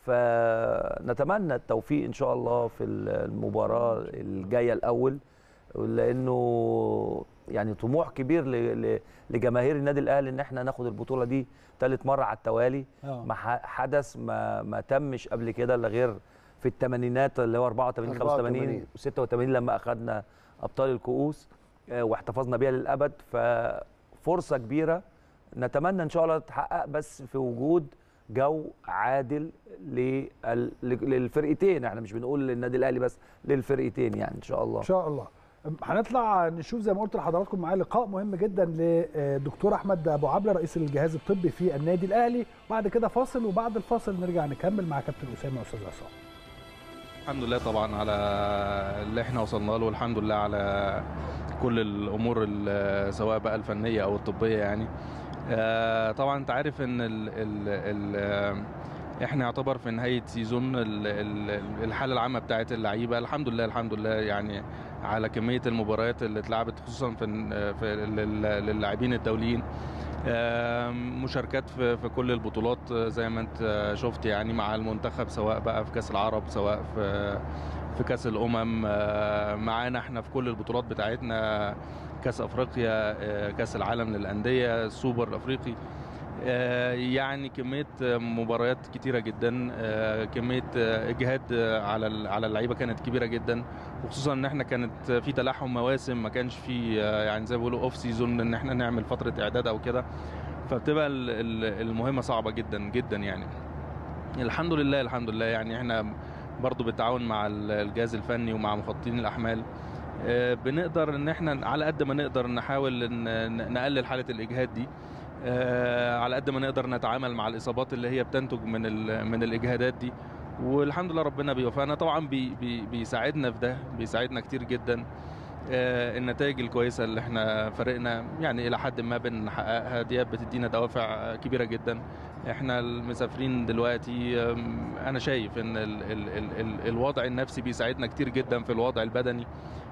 فنتمنى التوفيق ان شاء الله في المباراه الجايه الاول، لانه يعني طموح كبير لجماهير النادي الاهلي ان احنا ناخد البطوله دي ثالث مره على التوالي. حدث ما تمش قبل كده الا غير في الثمانينات اللي هو 84 85 و86 لما اخذنا ابطال الكؤوس واحتفظنا بيها للابد. ففرصه كبيره نتمنى ان شاء الله تتحقق، بس في وجود جو عادل للفرقتين. احنا مش بنقول للنادي الاهلي بس، للفرقتين يعني ان شاء الله. ان شاء الله. هنطلع نشوف زي ما قلت لحضراتكم معايا لقاء مهم جدا لدكتور احمد ابو عبله رئيس الجهاز الطبي في النادي الاهلي، وبعد كده فاصل، وبعد الفاصل نرجع نكمل مع كابتن اسامه واستاذ عصام. الحمد لله طبعا على اللي احنا وصلنا له، والحمد لله على كل الامور سواء بقى الفنيه او الطبيه يعني. طبعا انت عارف ان احنا يعتبر في نهايه سيزون الحاله العامه بتاعه اللعيبه الحمد لله يعني على كميه المباريات اللي اتلعبت، خصوصا في للاعبين الدوليين. مشاركات في كل البطولات زي ما انت شفت يعني مع المنتخب، سواء بقى في كاس العرب سواء في كاس الامم. معانا احنا في كل البطولات بتاعتنا، كاس افريقيا، كاس العالم للانديه، السوبر الافريقي. يعني كميه مباريات كتيره جدا، كميه اجهاد على اللعيبه كانت كبيره جدا، وخصوصا ان احنا كانت في تلاحم مواسم، ما كانش في يعني زي ما بيقولوا اوف سيزون ان احنا نعمل فتره اعداد او كده، فبتبقى المهمه صعبه جدا جدا يعني. الحمد لله يعني احنا برضو بالتعاون مع الجهاز الفني ومع مخططين الاحمال بنقدر ان احنا على قد ما نقدر نحاول نقلل حاله الاجهاد دي، على قد ما نقدر نتعامل مع الاصابات اللي هي بتنتج من الاجهادات دي، والحمد لله ربنا بيوفقنا. طبعا بيساعدنا في ده، بيساعدنا كتير جدا. النتائج الكويسه اللي احنا فريقنا يعني الى حد ما بنحققها دي بتدينا دوافع كبيره جدا. احنا المسافرين دلوقتي انا شايف ان الوضع النفسي بيساعدنا كتير جدا في الوضع البدني،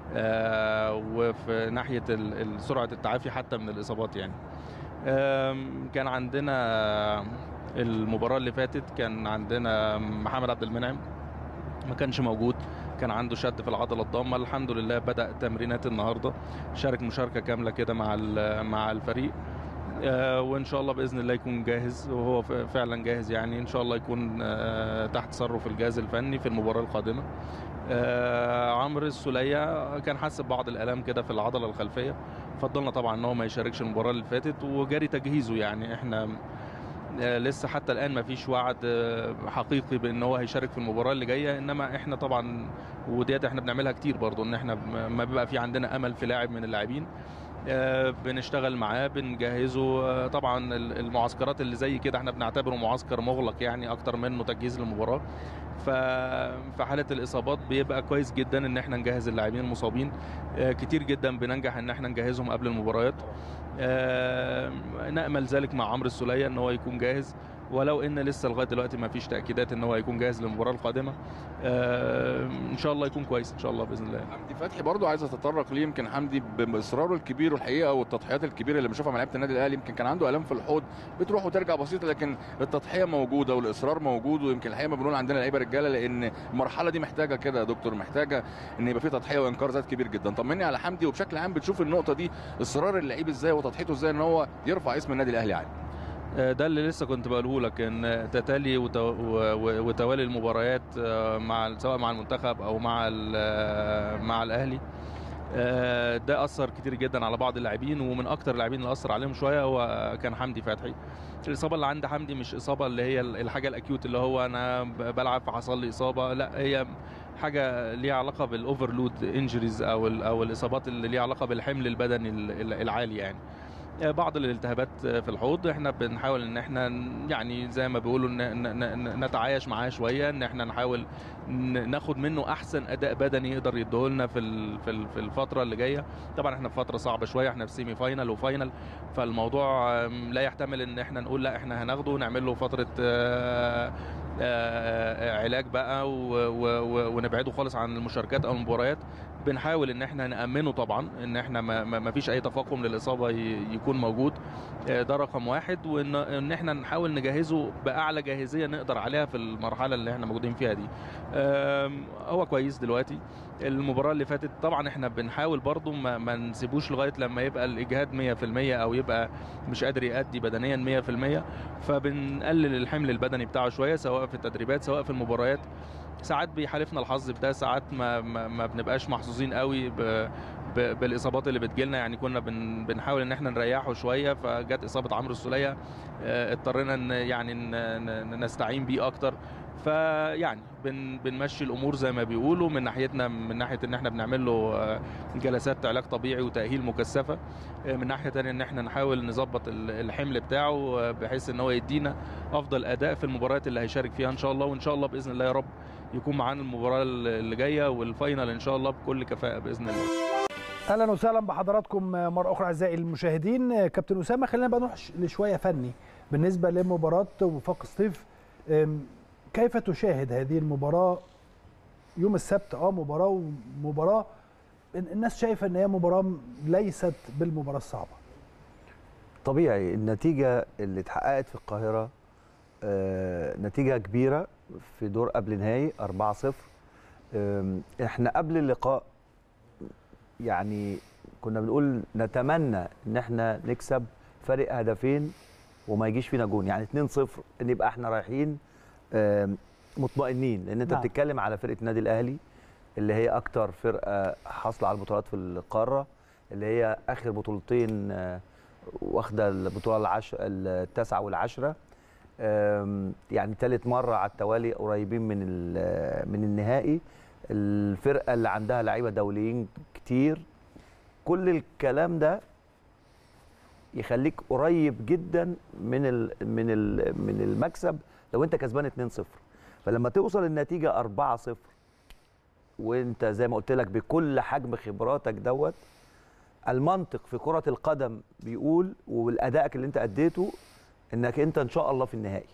وفي ناحيه سرعه التعافي حتى من الاصابات يعني. كان عندنا المباراة اللي فاتت كان عندنا محمد عبد المنعم ما كانش موجود، كان عنده شد في العضلة الضامة. الحمد لله بدأ تمرينات النهاردة، شارك مشاركة كاملة كده مع الفريق، وإن شاء الله بإذن الله يكون جاهز، وهو فعلا جاهز يعني. إن شاء الله يكون تحت تصرف الجهاز الفني في المباراة القادمة. عمرو السولية كان حاسس ببعض الآلام كده في العضلة الخلفية، فضلنا طبعا ان هو ما يشاركش المباراة اللي فاتت، وجاري تجهيزه يعني. احنا لسه حتى الآن ما فيش وعد حقيقي بان هو هيشارك في المباراة اللي جاية، انما احنا طبعا وديت احنا بنعملها كتير برضو، ان احنا ما بيبقى في عندنا امل في لاعب من اللاعبين بنشتغل معاه بنجهزه. طبعا المعسكرات اللي زي كده احنا بنعتبره معسكر مغلق يعني اكتر منه تجهيز للمباراة. ففي حالة الإصابات بيبقى كويس جدا ان احنا نجهز اللاعبين المصابين، كتير جدا بننجح ان احنا نجهزهم قبل المباريات. نأمل ذلك مع عمرو السولية ان هو يكون جاهز، ولو ان لسه لغايه دلوقتي ما فيش تاكيدات ان هو هيكون جاهز للمباراه القادمه. ان شاء الله يكون كويس ان شاء الله باذن الله. حمدي فتحي برضو عايز اتطرق ليه، يمكن حمدي باصراره الكبير والحقيقه والتضحيات الكبيره اللي بنشوفها من لعيبه النادي الاهلي، يمكن كان عنده الام في الحوض بتروح وترجع بسيطه، لكن التضحيه موجوده والاصرار موجود، ويمكن الحقيقه ما بنقول عندنا لعيبه رجاله، لان المرحله دي محتاجه كده يا دكتور، محتاجه ان يبقى في تضحيه وانكار ذات كبير جدا. طمني على حمدي، وبشكل عام بتشوف النقطه دي اصرار اللعيب ازاي وتضحيته ازاي ان هو يرفع اسم النادي الاهلي عالي. ده اللي لسه كنت بقوله لك، ان تتالي وتوالي المباريات سواء مع المنتخب او مع الاهلي، ده اثر كتير جدا على بعض اللاعبين، ومن اكتر اللاعبين اللي اثر عليهم شويه هو كان حمدي فتحي. الاصابه اللي عند حمدي مش اصابه اللي هي الحاجه الاكيوت اللي هو انا بلعب فحصل لي اصابه، لا هي حاجه ليها علاقه بالاوفرلود انجريز او الاصابات اللي ليها علاقه بالحمل البدني العالي يعني. بعض الالتهابات في الحوض احنا بنحاول ان احنا يعني زي ما بيقولوا نتعايش معاه شويه، ان احنا نحاول ناخد منه احسن اداء بدني يقدر يديهولنا في الفتره اللي جايه. طبعا احنا في فتره صعبه شويه، احنا في سيمي فاينل وفاينل، فالموضوع لا يحتمل ان احنا نقول لا احنا هناخده ونعمل له فتره علاج بقى ونبعده خالص عن المشاركات او المباريات. بنحاول ان احنا نامنه طبعا، ان احنا ما فيش اي تفاقم للاصابه يكون موجود. ده رقم واحد، وان احنا نحاول نجهزه باعلى جاهزيه نقدر عليها في المرحله اللي احنا موجودين فيها دي. هو كويس دلوقتي. المباراه اللي فاتت طبعا احنا بنحاول برضو ما نسيبوش لغايه لما يبقى الاجهاد 100% او يبقى مش قادر يأدي بدنيا 100%، فبنقلل الحمل البدني بتاعه شويه، سواء في التدريبات سواء في المباريات. ساعات بيحالفنا الحظ بده، ساعات ما بنبقاش محظوظين قوي بالاصابات اللي بتجيلنا. يعني كنا بنحاول ان احنا نريحه شويه، فجت اصابه عمرو السوليه، اضطرينا يعني نستعين بيه اكتر. فيعني بنمشي الامور زي ما بيقولوا من ناحيتنا، من ناحيه ان احنا بنعمل له جلسات علاج طبيعي وتاهيل مكثفه، من ناحيه ثانيه ان احنا نحاول نظبط الحمل بتاعه بحيث ان هو يدينا افضل اداء في المباريات اللي هيشارك فيها ان شاء الله. وان شاء الله باذن الله يا رب يكون معانا المباراه اللي جايه والفاينل ان شاء الله بكل كفاءه باذن الله. اهلا وسهلا بحضراتكم مره اخرى اعزائي المشاهدين. كابتن اسامه، خلينا بقى نروح لشويه فني بالنسبه لمباراه وفاق سطيف. كيف تشاهد هذه المباراه يوم السبت؟ مباراه الناس شايفه ان هي مباراه ليست بالمباراه الصعبه. طبيعي النتيجه اللي اتحققت في القاهره نتيجه كبيره في دور قبل نهائي 4-0. احنا قبل اللقاء يعني كنا بنقول نتمنى ان احنا نكسب فرق هدفين وما يجيش فينا جون، يعني 2-0 ان يبقى احنا رايحين مطمئنين، لان انت بتتكلم على فرقه النادي الاهلي اللي هي اكتر فرقه حاصله على البطولات في القاره، اللي هي اخر بطولتين واخده البطوله التاسعه والعاشره، يعني ثالث مره على التوالي قريبين من النهائي. الفرقه اللي عندها لعيبه دوليين كتير. كل الكلام ده يخليك قريب جدا من المكسب لو انت كسبان 2-0. فلما توصل النتيجه 4-0 وانت زي ما قلت لك بكل حجم خبراتك دوت، المنطق في كره القدم بيقول وبالادائك اللي انت اديته انك انت ان شاء الله في النهائي.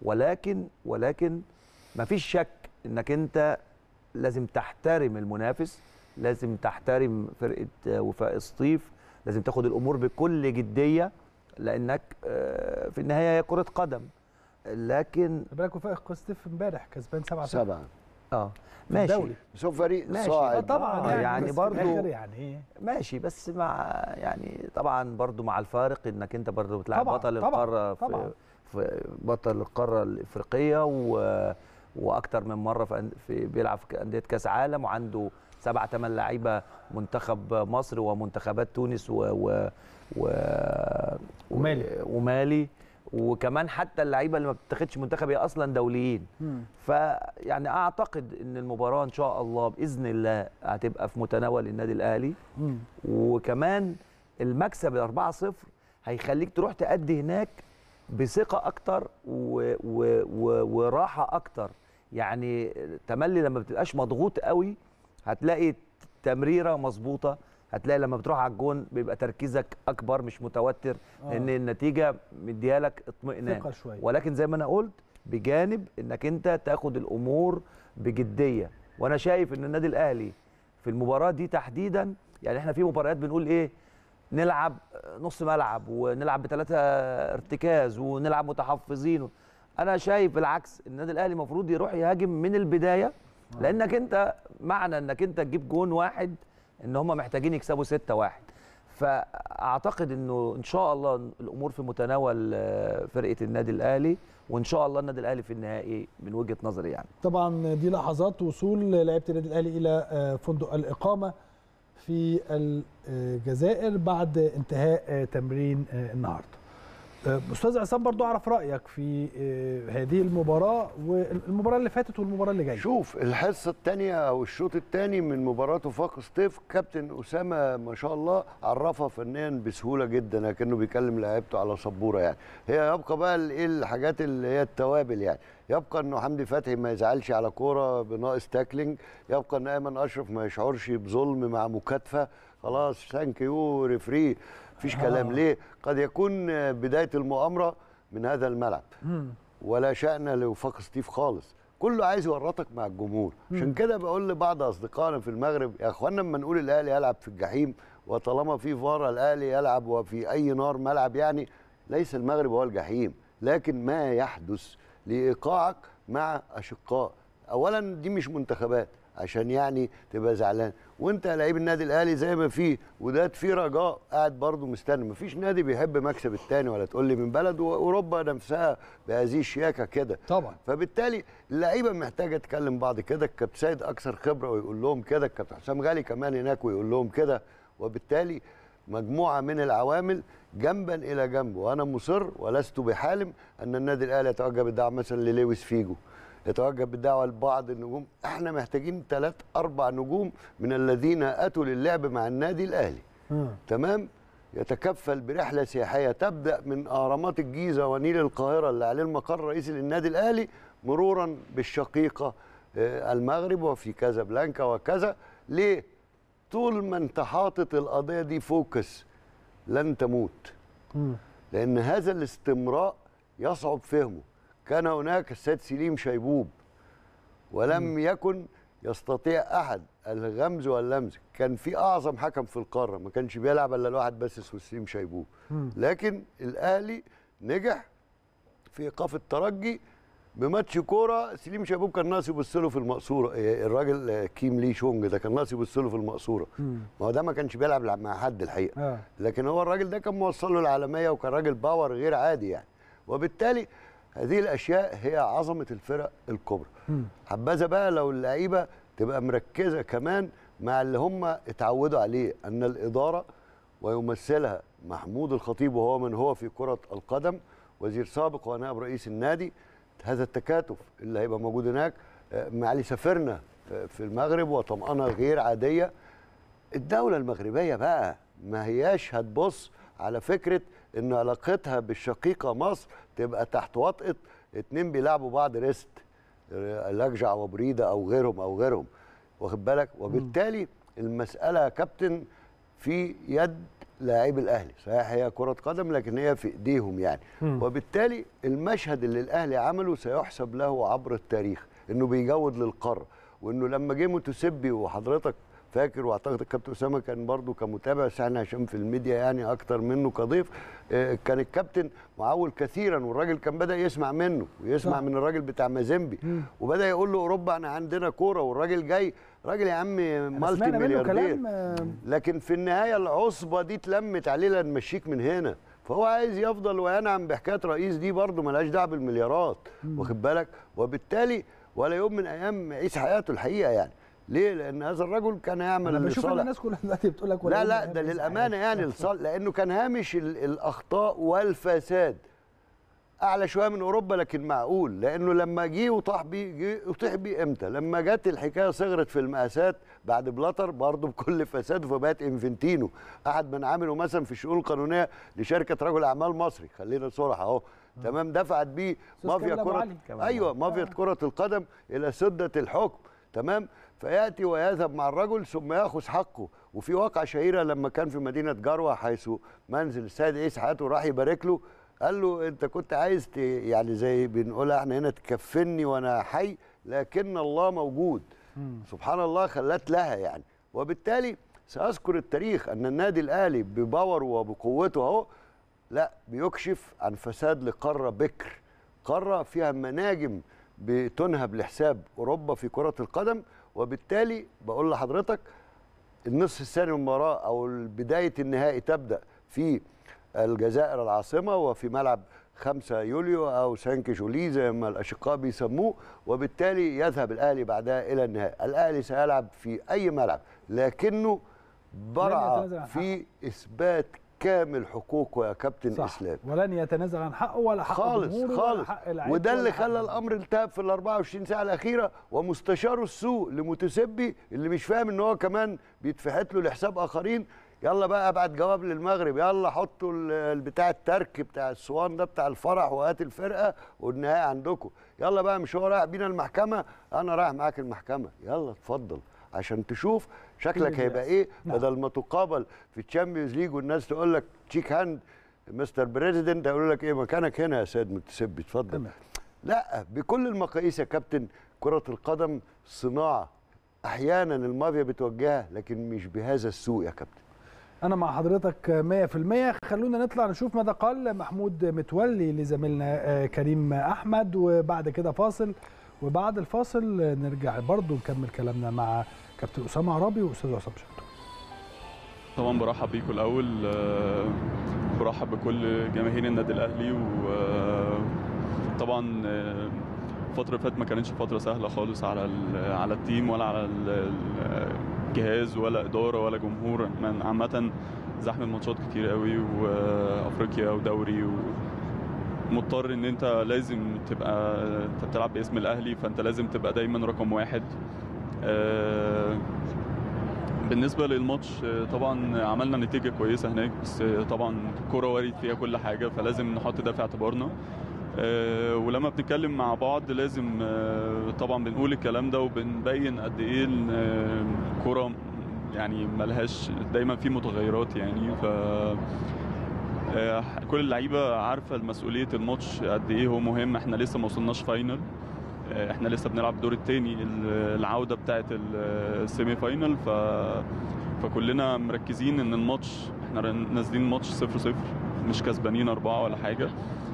ولكن مفيش شك انك انت لازم تحترم المنافس، لازم تحترم فرقه وفاق سطيف، لازم تاخد الامور بكل جديه، لانك في النهايه هي كره قدم. لكن بالك وفاق سطيف امبارح كسبان 7-0. ماشي، بس هو فريق صاعد طبعا يعني برضه يعني ماشي، بس مع يعني طبعا برضه مع الفارق انك انت برضه بتلعب بطل القاره في بطل القاره الافريقيه واكتر من مره بيلعب في انديه كاس عالم، وعنده 7-8 لعيبه منتخب مصر ومنتخبات تونس ومالي، وكمان حتى اللعيبه اللي ما بتاخدش منتخب هي اصلا دوليين. فيعني اعتقد ان المباراه ان شاء الله باذن الله هتبقى في متناول النادي الاهلي. وكمان المكسب 4-0 هيخليك تروح تأدي هناك بثقه اكتر وراحه اكتر. يعني تملي لما بتبقاش مضغوط قوي هتلاقي تمريره مظبوطه، هتلاقي لما بتروح على الجون بيبقى تركيزك اكبر مش متوتر، لان النتيجه مديالك اطمئنان. ولكن زي ما انا قلت بجانب انك انت تاخد الامور بجديه. وانا شايف ان النادي الاهلي في المباراه دي تحديدا، يعني احنا في مباريات بنقول ايه، نلعب نص ملعب ونلعب ب3 ارتكاز ونلعب متحفظين. انا شايف بالعكس النادي الاهلي المفروض يروح يهاجم من البدايه، لانك انت معنى انك انت تجيب جون واحد ان هم محتاجين يكسبوا 6-1. فاعتقد انه ان شاء الله الامور في متناول فرقه النادي الاهلي، وان شاء الله النادي الاهلي في النهائي من وجهه نظري. يعني طبعا دي لحظات وصول لعيبه النادي الاهلي الى فندق الاقامه في الجزائر بعد انتهاء تمرين النهارده. استاذ عصام، برضو اعرف رايك في هذه المباراه والمباراه اللي فاتت والمباراه اللي جايه. شوف الحصه الثانيه او الشوط الثاني من مباراه وفاق سطيف، كابتن اسامه ما شاء الله عرفها فنيا بسهوله جدا، لكنه بيكلم لعيبته على سبوره. يعني هي يبقى بقى ايه الحاجات اللي هي التوابل، يعني يبقى انه حمدي فتحي ما يزعلش على كوره بناقص تاكلينج، يبقى ان ايمن اشرف ما يشعرش بظلم مع مكاتفه. خلاص ثانك يو ريفري، مفيش كلام. ليه؟ قد يكون بدايه المؤامره من هذا الملعب. ولا شأن لوفاق سطيف خالص، كله عايز يورطك مع الجمهور. عشان كده بقول لبعض اصدقائنا في المغرب يا اخوانا لما نقول الاهلي يلعب في الجحيم وطالما في فار الاهلي يلعب وفي اي نار ملعب، يعني ليس المغرب هو الجحيم، لكن ما يحدث لايقاعك مع اشقاء. اولا دي مش منتخبات عشان يعني تبقى زعلان، وانت لعيب النادي الاهلي زي ما في وداد في رجاء قاعد برضه مستني، مفيش نادي بيحب مكسب التاني، ولا تقول لي من بلد واوروبا نفسها بهذه الشياكه كده طبعا. فبالتالي اللعيبه محتاجه تكلم بعض كده، الكابتن سيد اكثر خبره ويقول لهم كده، الكابتن حسام غالي كمان هناك ويقول لهم كده، وبالتالي مجموعه من العوامل جنبا الى جنب. وانا مصر ولست بحالم ان النادي الاهلي يتوجه بالدعوه مثلا للويس فيجو، يتوجه بالدعوه لبعض النجوم. احنا محتاجين 3-4 نجوم من الذين اتوا للعب مع النادي الاهلي. تمام، يتكفل برحله سياحيه تبدا من اهرامات الجيزه ونيل القاهره اللي عليه المقر الرئيسي للنادي الاهلي، مرورا بالشقيقه المغرب وفي كازابلانكا وكذا. ليه؟ طول ما انت حاطط القضيه دي فوكس لن تموت، لان هذا الاستمراء يصعب فهمه. كان هناك السيد سليم شيبوب ولم يكن يستطيع احد الغمز واللمز، كان في اعظم حكم في القاره ما كانش بيلعب الا الواحد بس اسمه سليم شيبوب، لكن الاهلي نجح في ايقاف الترجي بماتش كوره. سليم شيبوب كان ناقص يبص له في المقصوره، الراجل كيم لي شونج ده كان ناقص يبص له في المقصوره، ما هو ده ما كانش بيلعب مع حد الحقيقه، لكن هو الراجل ده كان موصل له العالميه وكان راجل باور غير عادي يعني. وبالتالي هذه الاشياء هي عظمه الفرق الكبرى. حبذا بقى لو اللعيبه تبقى مركزه كمان مع اللي هم اتعودوا عليه، ان الاداره ويمثلها محمود الخطيب وهو من هو في كره القدم وزير سابق ونائب رئيس النادي، هذا التكاتف اللي هيبقى موجود هناك. معالي سافرنا في المغرب وطمأنة غير عاديه. الدوله المغربيه بقى ما هياش هتبص على فكره ان علاقتها بالشقيقه مصر تبقى تحت وطأة اتنين بيلعبوا بعض ريست، لجع وبريده او غيرهم واخد بالك. وبالتالي المساله يا كابتن في يد لاعبي الاهلي، صحيح هي كره قدم لكن هي في ايديهم يعني. وبالتالي المشهد اللي الاهلي عمله سيحسب له عبر التاريخ، انه بيجود للقاره، وانه لما جه متسبي وحضرتك فاكر، واعتقد الكابتن اسامه كان برضو كمتابع، بس احنا عشان في الميديا يعني اكتر منه كضيف، كان الكابتن معول كثيرا، والراجل كان بدا يسمع منه ويسمع من الراجل بتاع مازيمبي، وبدا يقول له اوروبا انا عندنا كوره، والراجل جاي راجل يا عم مالتي ملياردير، لكن في النهايه العصبه دي اتلمت عليه لنمشيك من هنا، فهو عايز يفضل وينعم بحكايه رئيس دي برضو ملهاش دعوه بالمليارات، واخد بالك. وبالتالي ولا يوم من ايام يعيش حياته الحقيقه يعني. ليه؟ لأن هذا الرجل كان يعمل أنا بشوف الناس كلها دلوقتي بتقول لك لا ده للأمانة يعني لأنه كان هامش الأخطاء والفساد أعلى شوية من أوروبا، لكن معقول، لأنه لما جه وطاح بيه إمتى؟ لما جت الحكاية صغرت في المقاسات بعد بلاتر برضه بكل فساد، فبقت انفنتينو أحد من عمله مثلا في الشؤون القانونية لشركة رجل أعمال مصري، خلينا صراحة أهو تمام، دفعت بيه مافيا كرة مافيا كرة القدم إلى سدة الحكم، تمام. فياتي ويذهب مع الرجل ثم ياخذ حقه. وفي واقعه شهيره لما كان في مدينه جروه حيث منزل السيد عيسى حياته راح يبارك له، قال له انت كنت عايز يعني زي بنقولها احنا هنا تكفني وانا حي، لكن الله موجود. سبحان الله خلت لها يعني. وبالتالي ساذكر التاريخ ان النادي الاهلي بباوره وبقوته اهو لا بيكشف عن فساد لقاره بكر، قاره فيها مناجم بتنهب لحساب اوروبا في كره القدم. وبالتالي بقول لحضرتك النصف الثاني من المباراه او بدايه النهائي تبدا في الجزائر العاصمه وفي ملعب 5 يوليو او سانك جولي زي ما الاشقاء بيسموه، وبالتالي يذهب الاهلي بعدها الى النهائي. الاهلي سيلعب في اي ملعب لكنه برع في اثبات كامل حقوقه يا كابتن اسلام، ولن يتنازل عن حقه ولا حق خالص ولا حق العيب، وده اللي خلى الامر التهب في ال 24 ساعه الاخيره. ومستشاره السوء لمتسبي اللي مش فاهم ان هو كمان بيتفحت له لحساب اخرين، يلا بقى ابعت جواب للمغرب، يلا حطوا بتاع الترك بتاع الصوان ده بتاع الفرح وهات الفرقه والنهائي عندكم، يلا بقى مش هو رايح بينا المحكمه، انا رايح معاك المحكمه، يلا اتفضل عشان تشوف شكلك هيبقى ايه. بدل ما تقابل في الشامبيونز ليج والناس تقول لك تشيك هاند مستر بريزيدنت، هيقول لك ايه مكانك هنا يا سيد متسبي اتفضل. لا، بكل المقاييس يا كابتن، كرة القدم صناعة احيانا المافيا بتوجهها، لكن مش بهذا السوء يا كابتن. أنا مع حضرتك 100%. خلونا نطلع نشوف ماذا قال محمود متولي لزميلنا كريم أحمد، وبعد كده فاصل، وبعد الفاصل نرجع برضو نكمل كلامنا مع كابتن أسامة عرابي وأستاذ عصام شطة. طبعا برحب بيكم الأول، برحب بكل جماهير النادي الأهلي. وطبعا الفترة اللي فاتت ما كانتش فترة سهلة خالص على التيم ولا على جهاز ولا اداره ولا جمهور. عامه زحمه ماتشات كتير قوي، وافريقيا ودوري، ومضطر ان انت لازم تبقى انت بتلعب باسم الاهلي، فانت لازم تبقى دايما رقم واحد. بالنسبه للماتش طبعا عملنا نتيجه كويسه هناك، بس طبعا الكوره وارد فيها كل حاجه، فلازم نحط ده في اعتبارنا. ولما بنتكلم مع بعض لازم طبعا بنقول الكلام ده، وبنبين قد ايه الكوره يعني ملهاش دايما في متغيرات يعني. ف كل اللعيبه عارفه مسؤوليه الماتش قد ايه هو مهم. احنا لسه ما وصلناش فاينل، احنا لسه بنلعب الدور الثاني، العوده بتاعه السيمي فاينل. فكلنا مركزين ان الماتش احنا نازلين ماتش 0-0، مش كسبانين 4 ولا حاجه.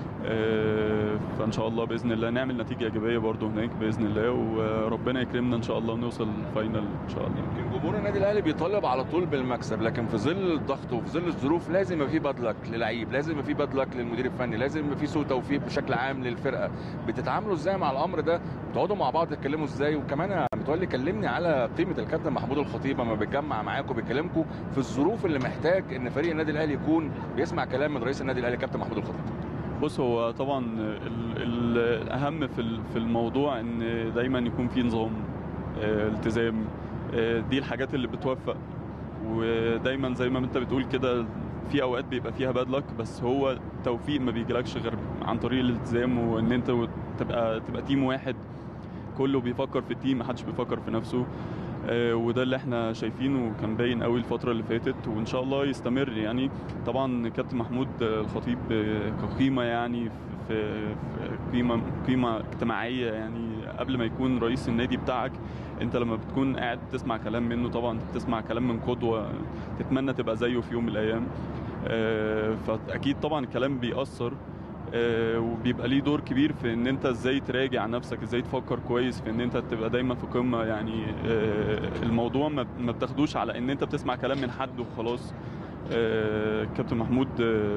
فان شاء الله باذن الله نعمل نتيجه ايجابيه برضو هناك باذن الله، وربنا يكرمنا ان شاء الله ونوصل الفاينل ان شاء الله. يمكن جمهور النادي الاهلي بيطالب على طول بالمكسب، لكن في ظل الضغط وفي ظل الظروف لازم يبقى في باد لك للعيب، لازم يبقى في باد لك للمدير الفني، لازم يبقى في سوء توفيق بشكل عام للفرقه. بتتعاملوا ازاي مع الامر ده؟ بتقعدوا مع بعض تتكلموا ازاي؟ وكمان يا متولي كلمني على قيمه الكابتن محمود الخطيب لما بيتجمع معاكم بيكلمكم في الظروف اللي محتاج ان فريق النادي الاهلي يكون بيسمع كلام من رئيس النادي الاهلي كابتن محمود الخطيب. بص، هو طبعا الاهم في الموضوع ان دايما يكون في نظام، التزام، دي الحاجات اللي بتوفق. ودايما زي ما انت بتقول كده في اوقات بيبقى فيها باد لك، بس هو التوفيق ما بيجيلكش غير عن طريق الالتزام، وان انت تبقى تيم واحد كله بيفكر في التيم، محدش بيفكر في نفسه. وده اللي احنا شايفينه وكان باين قوي الفتره اللي فاتت، وان شاء الله يستمر يعني. طبعا كابتن محمود الخطيب كقيمه يعني في قيمه اجتماعيه يعني، قبل ما يكون رئيس النادي بتاعك، انت لما بتكون قاعد تسمع كلام منه طبعا بتسمع كلام من قدوه تتمنى تبقى زيه في يوم من الايام. فاكيد طبعا الكلام بيأثر، وبيبقى ليه دور كبير في ان انت ازاي تراجع نفسك، ازاي تفكر كويس في ان انت تبقى دايما في قمه يعني. الموضوع ما بتاخدوش على ان انت بتسمع كلام من حد وخلاص. كابتن محمود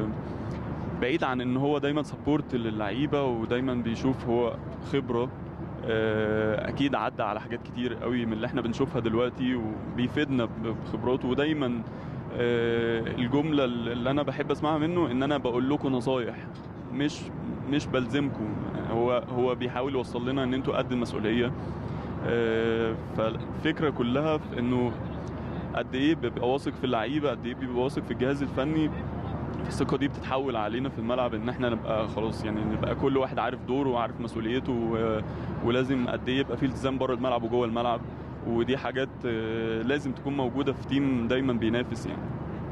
بعيد عن ان هو دايما سبورت للعيبه، ودايما بيشوف هو خبره، اكيد عدى على حاجات كتير قوي من اللي احنا بنشوفها دلوقتي، وبيفيدنا بخبراته. ودايما الجمله اللي انا بحب اسمعها منه ان انا بقول لكم نصايح، مش بلزمكم. هو بيحاول يوصل لنا ان انتوا قد المسؤوليه. فالفكره كلها في انه قد ايه بيبقى واثق في اللعيبه، قد ايه بيبقى واثق في الجهاز الفني. الثقه دي بتتحول علينا في الملعب ان احنا نبقى خلاص يعني، نبقى كل واحد عارف دوره وعارف مسؤوليته، ولازم قد ايه يبقى في التزام بره الملعب وجوه الملعب. ودي حاجات لازم تكون موجوده في تيم دايما بينافس يعني.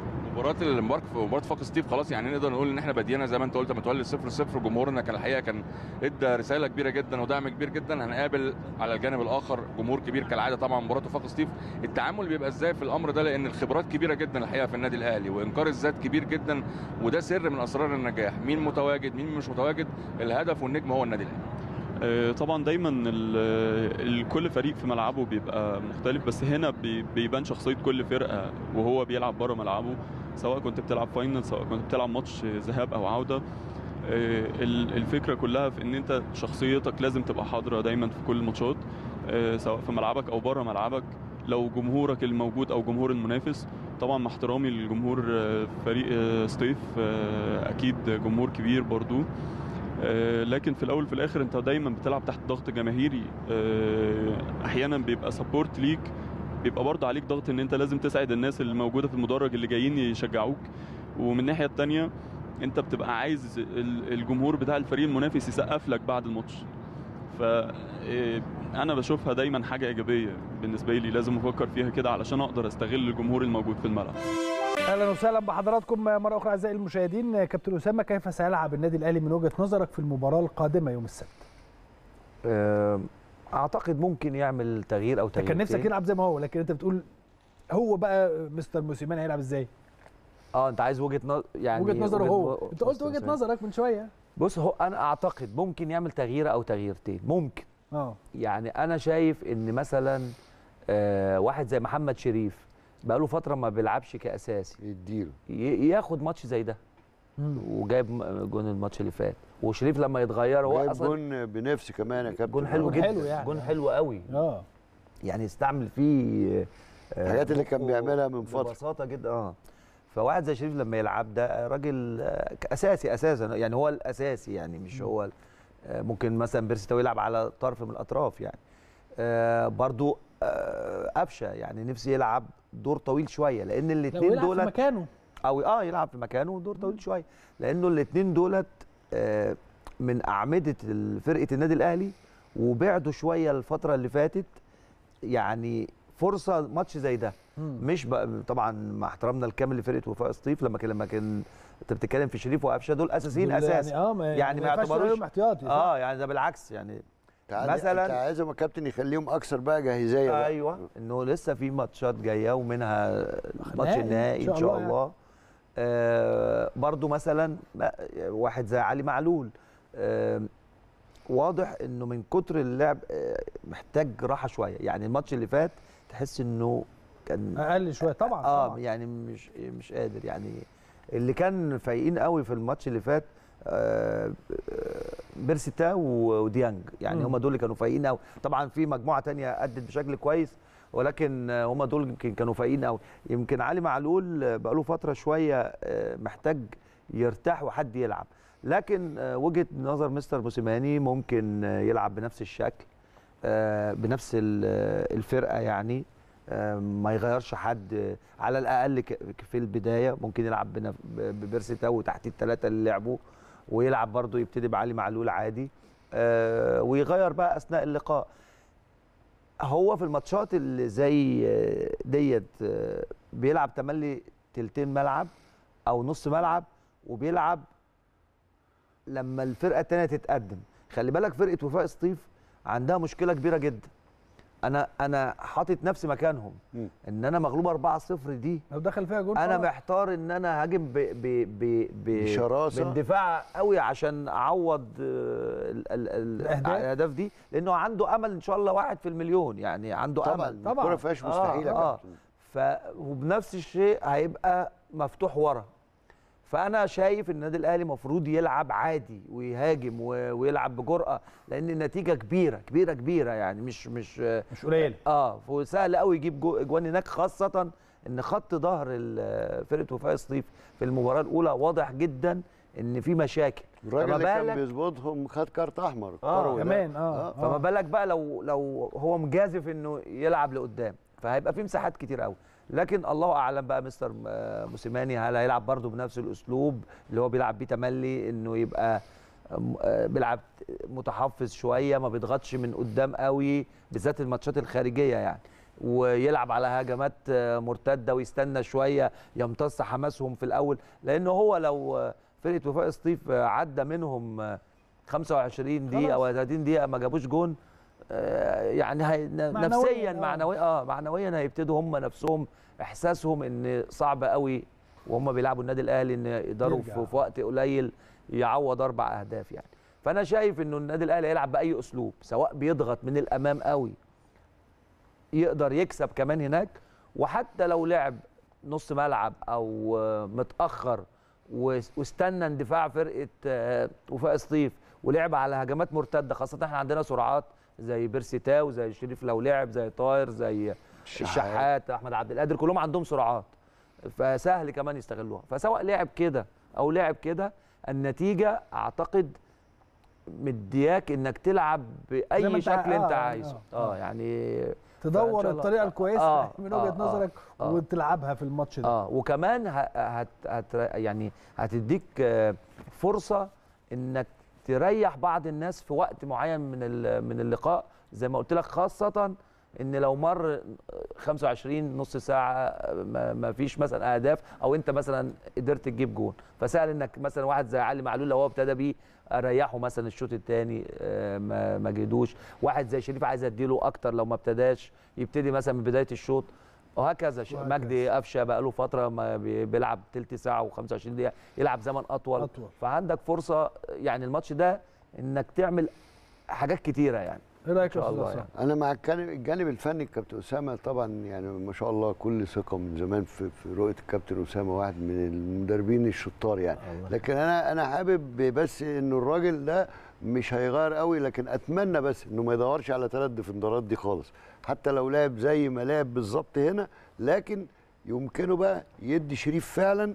مباراة فاق ستيف خلاص يعني نقدر نقول ان احنا بدينا زي ما انت قلت متولي 0-0. جمهورنا كان الحقيقه كان ادى رساله كبيره جدا ودعم كبير جدا. هنقابل على الجانب الاخر جمهور كبير كالعاده. طبعا مباراه فاق ستيف التعامل بيبقى ازاي في الامر ده؟ لان الخبرات كبيره جدا الحقيقه في النادي الاهلي، وانكار الذات كبير جدا، وده سر من اسرار النجاح. مين متواجد مين مش متواجد، الهدف والنجم هو النادي الاهلي. طبعا دايما كل فريق في ملعبه بيبقى مختلف، بس هنا بيبان شخصيه كل فرقه وهو بيلعب بره ملعبه، سواء كنت بتلعب فاينل سواء كنت بتلعب ماتش ذهاب او عوده. الفكره كلها في ان انت شخصيتك لازم تبقى حاضره دايما في كل الماتشات، سواء في ملعبك او بره ملعبك. لو جمهورك الموجود او جمهور المنافس، طبعا مع احترامي للجمهور فريق ستيف اكيد جمهور كبير برضو، لكن في الاول وفي الاخر انت دايما بتلعب تحت ضغط جماهيري. احيانا بيبقى سبورت ليك، بيبقى برضه عليك ضغط ان انت لازم تساعد الناس اللي موجوده في المدرج اللي جايين يشجعوك. ومن الناحيه الثانيه انت بتبقى عايز الجمهور بتاع الفريق المنافس يسقف لك بعد الماتش. فانا بشوفها دايما حاجه ايجابيه بالنسبه لي، لازم افكر فيها كده علشان اقدر استغل الجمهور الموجود في الملعب. اهلا وسهلا بحضراتكم مره اخرى اعزائي المشاهدين. كابتن اسامه، كيف سيلعب النادي الاهلي من وجهه نظرك في المباراه القادمه يوم السبت؟ اعتقد ممكن يعمل تغيير او تغيير. كان نفسك يلعب زي ما هو، لكن انت بتقول هو بقى مستر موسيماني هيلعب ازاي؟ انت عايز وجهه نظر، يعني وجهه نظره هو. انت قلت وجهه نظرك من شويه. بص، هو انا اعتقد ممكن يعمل تغيير او تغييرتين ممكن. يعني انا شايف ان مثلا واحد زي محمد شريف بقاله فتره ما بيلعبش كاساسي، يديله ياخد ماتش زي ده. وجايب جون الماتش اللي فات، وشريف لما يتغير هو جايب اصلا جون بنفس كمان يا كابتن. جون حلو جدا، حلو يعني. جون حلو قوي. يعني استعمل فيه الحاجات اللي كان بيعملها من فتره ببساطه جدا. فواحد زي شريف لما يلعب ده راجل اساسي اساسا، يعني هو الاساسي، يعني مش هو ممكن مثلا بيرسي تاو يلعب على طرف من الاطراف يعني. برضو قفشه يعني نفسي يلعب دور طويل شويه، لان الاثنين دولت يلعب في مكانه او يلعب في مكانه دور طويل شويه، لانه الاثنين دولت من اعمده فرقه النادي الاهلي، وبعدوا شويه الفتره اللي فاتت. يعني فرصه ماتش زي ده مش طبعا مع احترامنا الكامل لفرقه وفاء سطيف، لما كان انت بتتكلم في شريف وقفشه دول اساسيين اساسا، يعني ما يعتبروش احتياطي. يعني ده بالعكس يعني. مثلا انت عايزهم يا كابتن يخليهم اكثر بقى جاهزيه بقى. ايوه، انه لسه في ماتشات جايه، ومنها ماتش النهائي ان شاء الله. برضو مثلا واحد زي علي معلول، واضح انه من كتر اللعب محتاج راحه شويه. يعني الماتش اللي فات تحس انه كان اقل شويه طبعا. طبعا. يعني مش قادر. يعني اللي كان فايقين قوي في الماتش اللي فات بيرسي تاو وديانج، يعني هم دول اللي كانوا فايقين قوي. طبعا في مجموعه ثانيه ادت بشكل كويس، ولكن هم دول يمكن كانوا فايقين قوي. يمكن علي معلول بقى له فتره شويه محتاج يرتاح وحد يلعب، لكن وجهه نظر مستر موسيماني ممكن يلعب بنفس الشكل، بنفس الفرقه، يعني ما يغيرش حد على الاقل في البدايه. ممكن يلعب ببيرسي تاو تحت الثلاثه اللي لعبوا، ويلعب برضه يبتدي بعلي معلول عادي، ويغير بقى اثناء اللقاء. هو في الماتشات اللي زي ديت بيلعب تملي تلتين ملعب او نص ملعب، وبيلعب لما الفرقه الثانيه تتقدم. خلي بالك فرقه وفاء سطيف عندها مشكله كبيره جدا. انا حاطط نفسي مكانهم، ان انا مغلوب 4-0 دي لو دخل فيها جول انا محتار ان انا هاجم بشراسه باندفاع قوي عشان اعوض الاهداف دي، لانه عنده امل ان شاء الله 1 في المليون، يعني عنده طبعا امل. طبعا الكوره ما فيهاش مستحيل. وبنفس الشيء هيبقى مفتوح ورا. فانا شايف ان النادي الاهلي المفروض يلعب عادي ويهاجم ويلعب بجرأه، لان النتيجه كبيره يعني مش قليله. وسهل قوي يجيب اجوان هناك، خاصه ان خط ظهر فرقه وفاء سطيف في المباراه الاولى واضح جدا ان في مشاكل. الراجل اللي كان بيظبطهم خد كارت احمر كمان. فما بالك بقى لو هو مجازف انه يلعب لقدام، فهيبقى في مساحات كتير قوي. لكن الله اعلم بقى مستر موسيماني هل هيلعب برضه بنفس الاسلوب اللي هو بيلعب بيه تملي، انه يبقى بيلعب متحفظ شويه، ما بيضغطش من قدام قوي بالذات الماتشات الخارجيه يعني، ويلعب على هجمات مرتده ويستنى شويه يمتص حماسهم في الاول. لانه هو لو فرقه وفاء سطيف عدى منهم 25 دقيقه او 30 دقيقه ما جابوش جون، يعني نفسيا معنويا هيبتدوا هم نفسهم احساسهم ان صعب قوي وهم بيلعبوا النادي الاهلي ان يقدروا في وقت قليل يعوض 4 أهداف يعني. فانا شايف انه النادي الاهلي يلعب باي اسلوب، سواء بيضغط من الامام قوي يقدر يكسب كمان هناك، وحتى لو لعب نص ملعب او متاخر واستنى اندفاع فرقه وفاء سطيف ولعب على هجمات مرتده، خاصه احنا عندنا سرعات زي بيرسي تاو، زي شريف لو لعب، زي طاهر، زي الشحات، احمد عبد القادر، كلهم عندهم سرعات فسهل كمان يستغلوها. فسواء لعب كده او لعب كده، النتيجه اعتقد مدياك انك تلعب باي شكل انت عايزه. يعني تدور الطريقه الكويسه من وجهه نظرك وتلعبها في الماتش ده. وكمان يعني هتديك فرصه انك تريح بعض الناس في وقت معين من اللقاء، زي ما قلت لك، خاصه ان لو مر 25 نص ساعه ما فيش مثلا اهداف، او انت مثلا قدرت تجيب جون، فسهل انك مثلا واحد زي علي معلول لو هو ابتدى بيه اريحه مثلا الشوط الثاني ما جيدوش، واحد زي شريف عايز اديله اكتر لو ما ابتداش يبتدي مثلا من بدايه الشوط، وهكذا. مجدي قفشه بقى له فتره ما بيلعب تلت ساعه و25 دقيقه، يلعب زمن اطول. فعندك فرصه يعني الماتش ده انك تعمل حاجات كتيره يعني. ايه رايك يا استاذ يعني؟ انا مع الجانب الفني الكابتن اسامه طبعا، يعني ما شاء الله كل ثقه من زمان في رؤيه الكابتن اسامه، واحد من المدربين الشطار يعني. لكن انا حابب بس انه الراجل ده مش هيغير قوي، لكن اتمنى بس انه ما يدورش على 3 ديفندرات دي خالص، حتى لو لعب زي ما لعب بالظبط هنا، لكن يمكنه بقى يدي شريف فعلا،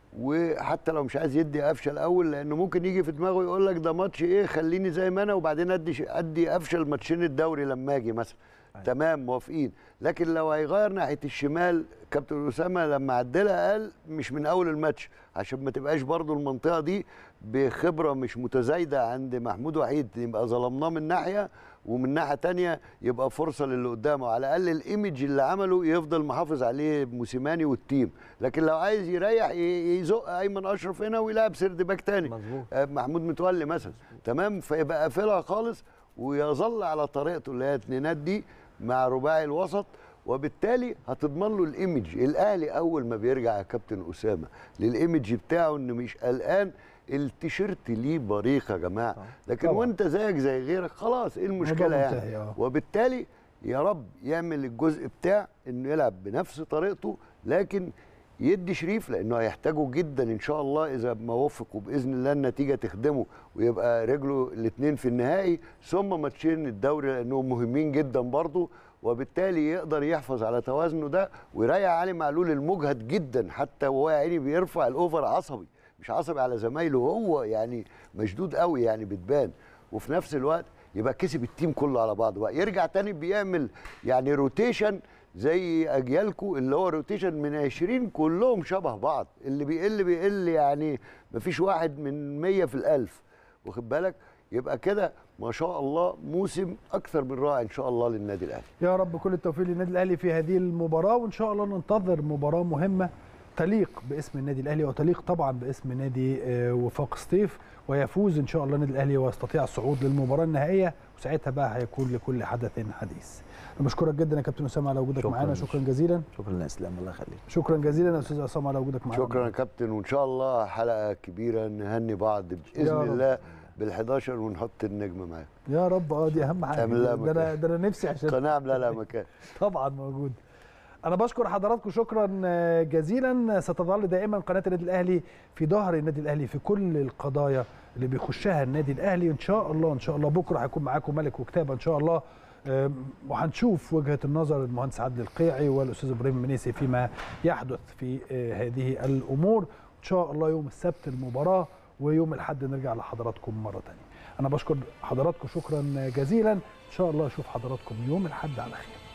وحتى لو مش عايز يدي قفشه الاول، لانه ممكن يجي في دماغه يقول لك ده ماتش ايه، خليني زي ما انا وبعدين ادي قفشه الماتشين الدوري لما اجي مثلا. تمام، موافقين. لكن لو هيغير ناحيه الشمال، كابتن اسامه لما عدلها قال مش من اول الماتش، عشان ما تبقاش برضو المنطقه دي بخبره مش متزايده عند محمود وحيد، يبقى ظلمناه من ناحيه، ومن ناحيه ثانيه يبقى فرصه للي قدامه، على الاقل الايمج اللي عمله يفضل محافظ عليه موسيماني والتيم. لكن لو عايز يريح يزق ايمن اشرف هنا ويلعب سيرد باك ثاني محمود متولي مثلا. تمام، فيبقى قافلها خالص ويظل على طريقته اللي هي الاتنينات دي مع رباعي الوسط، وبالتالي هتضمن له الايمج. الاهلي اول ما بيرجع يا كابتن اسامه للايمج بتاعه انه مش قلقان، التيشيرت ليه بريق يا جماعه، لكن طبعا. وانت زيك زي غيرك خلاص، ايه المشكله يعني؟ وبالتالي يا رب يعمل الجزء بتاع انه يلعب بنفس طريقته، لكن يدي شريف لانه هيحتاجه جدا ان شاء الله اذا ما وفق، وباذن الله النتيجه تخدمه ويبقى رجله الاثنين في النهائي، ثم ماتشين الدوري لانهم مهمين جدا برضه، وبالتالي يقدر يحافظ على توازنه ده ويريح علي معلول المجهد جدا، حتى وهو يعني بيرفع الاوفر عصبي، مش عصبي على زمايله، هو يعني مشدود قوي يعني بتبان، وفي نفس الوقت يبقى كسب التيم كله على بعضه بقى، يرجع تاني بيعمل يعني روتيشن زي اجيالكو، اللي هو روتيشن من 20 كلهم شبه بعض، اللي بيقل يعني مفيش واحد من 100 في الألف، واخد بالك؟ يبقى كده ما شاء الله موسم اكثر من رائع ان شاء الله للنادي الاهلي. يا رب كل التوفيق للنادي الاهلي في هذه المباراه، وان شاء الله ننتظر مباراه مهمه تليق باسم النادي الاهلي وتليق طبعا باسم نادي وفاق سطيف، ويفوز ان شاء الله النادي الاهلي ويستطيع الصعود للمباراه النهائيه، وساعتها بقى هيكون لكل حدث حديث. انا بشكرك جدا يا كابتن اسامه على وجودك معانا، شكرا جزيلا. شكرا يا اسلام، الله يخليك. شكرا جزيلا يا استاذ عصام على وجودك معانا. شكرا يا كابتن، وان شاء الله حلقه كبيره نهني بعض باذن الله بال11 ونحط النجم معاك يا رب. دي اهم حاجه، ده انا نفسي عشان قناه عامله لها مكان طبعا موجود. انا بشكر حضراتكم شكرا جزيلا. ستظل دائما قناه النادي الاهلي في ظهر النادي الاهلي في كل القضايا اللي بيخشها النادي الاهلي، ان شاء الله ان شاء الله بكره هيكون معاكم ملك وكتابه ان شاء الله، وهنشوف وجهه النظر المهندس عادل القيعي والاستاذ ابراهيم المنيسي فيما يحدث في هذه الامور. ان شاء الله يوم السبت المباراه، ويوم الاحد نرجع لحضراتكم مره ثانيه. انا بشكر حضراتكم شكرا جزيلا، ان شاء الله اشوف حضراتكم يوم الاحد على خير.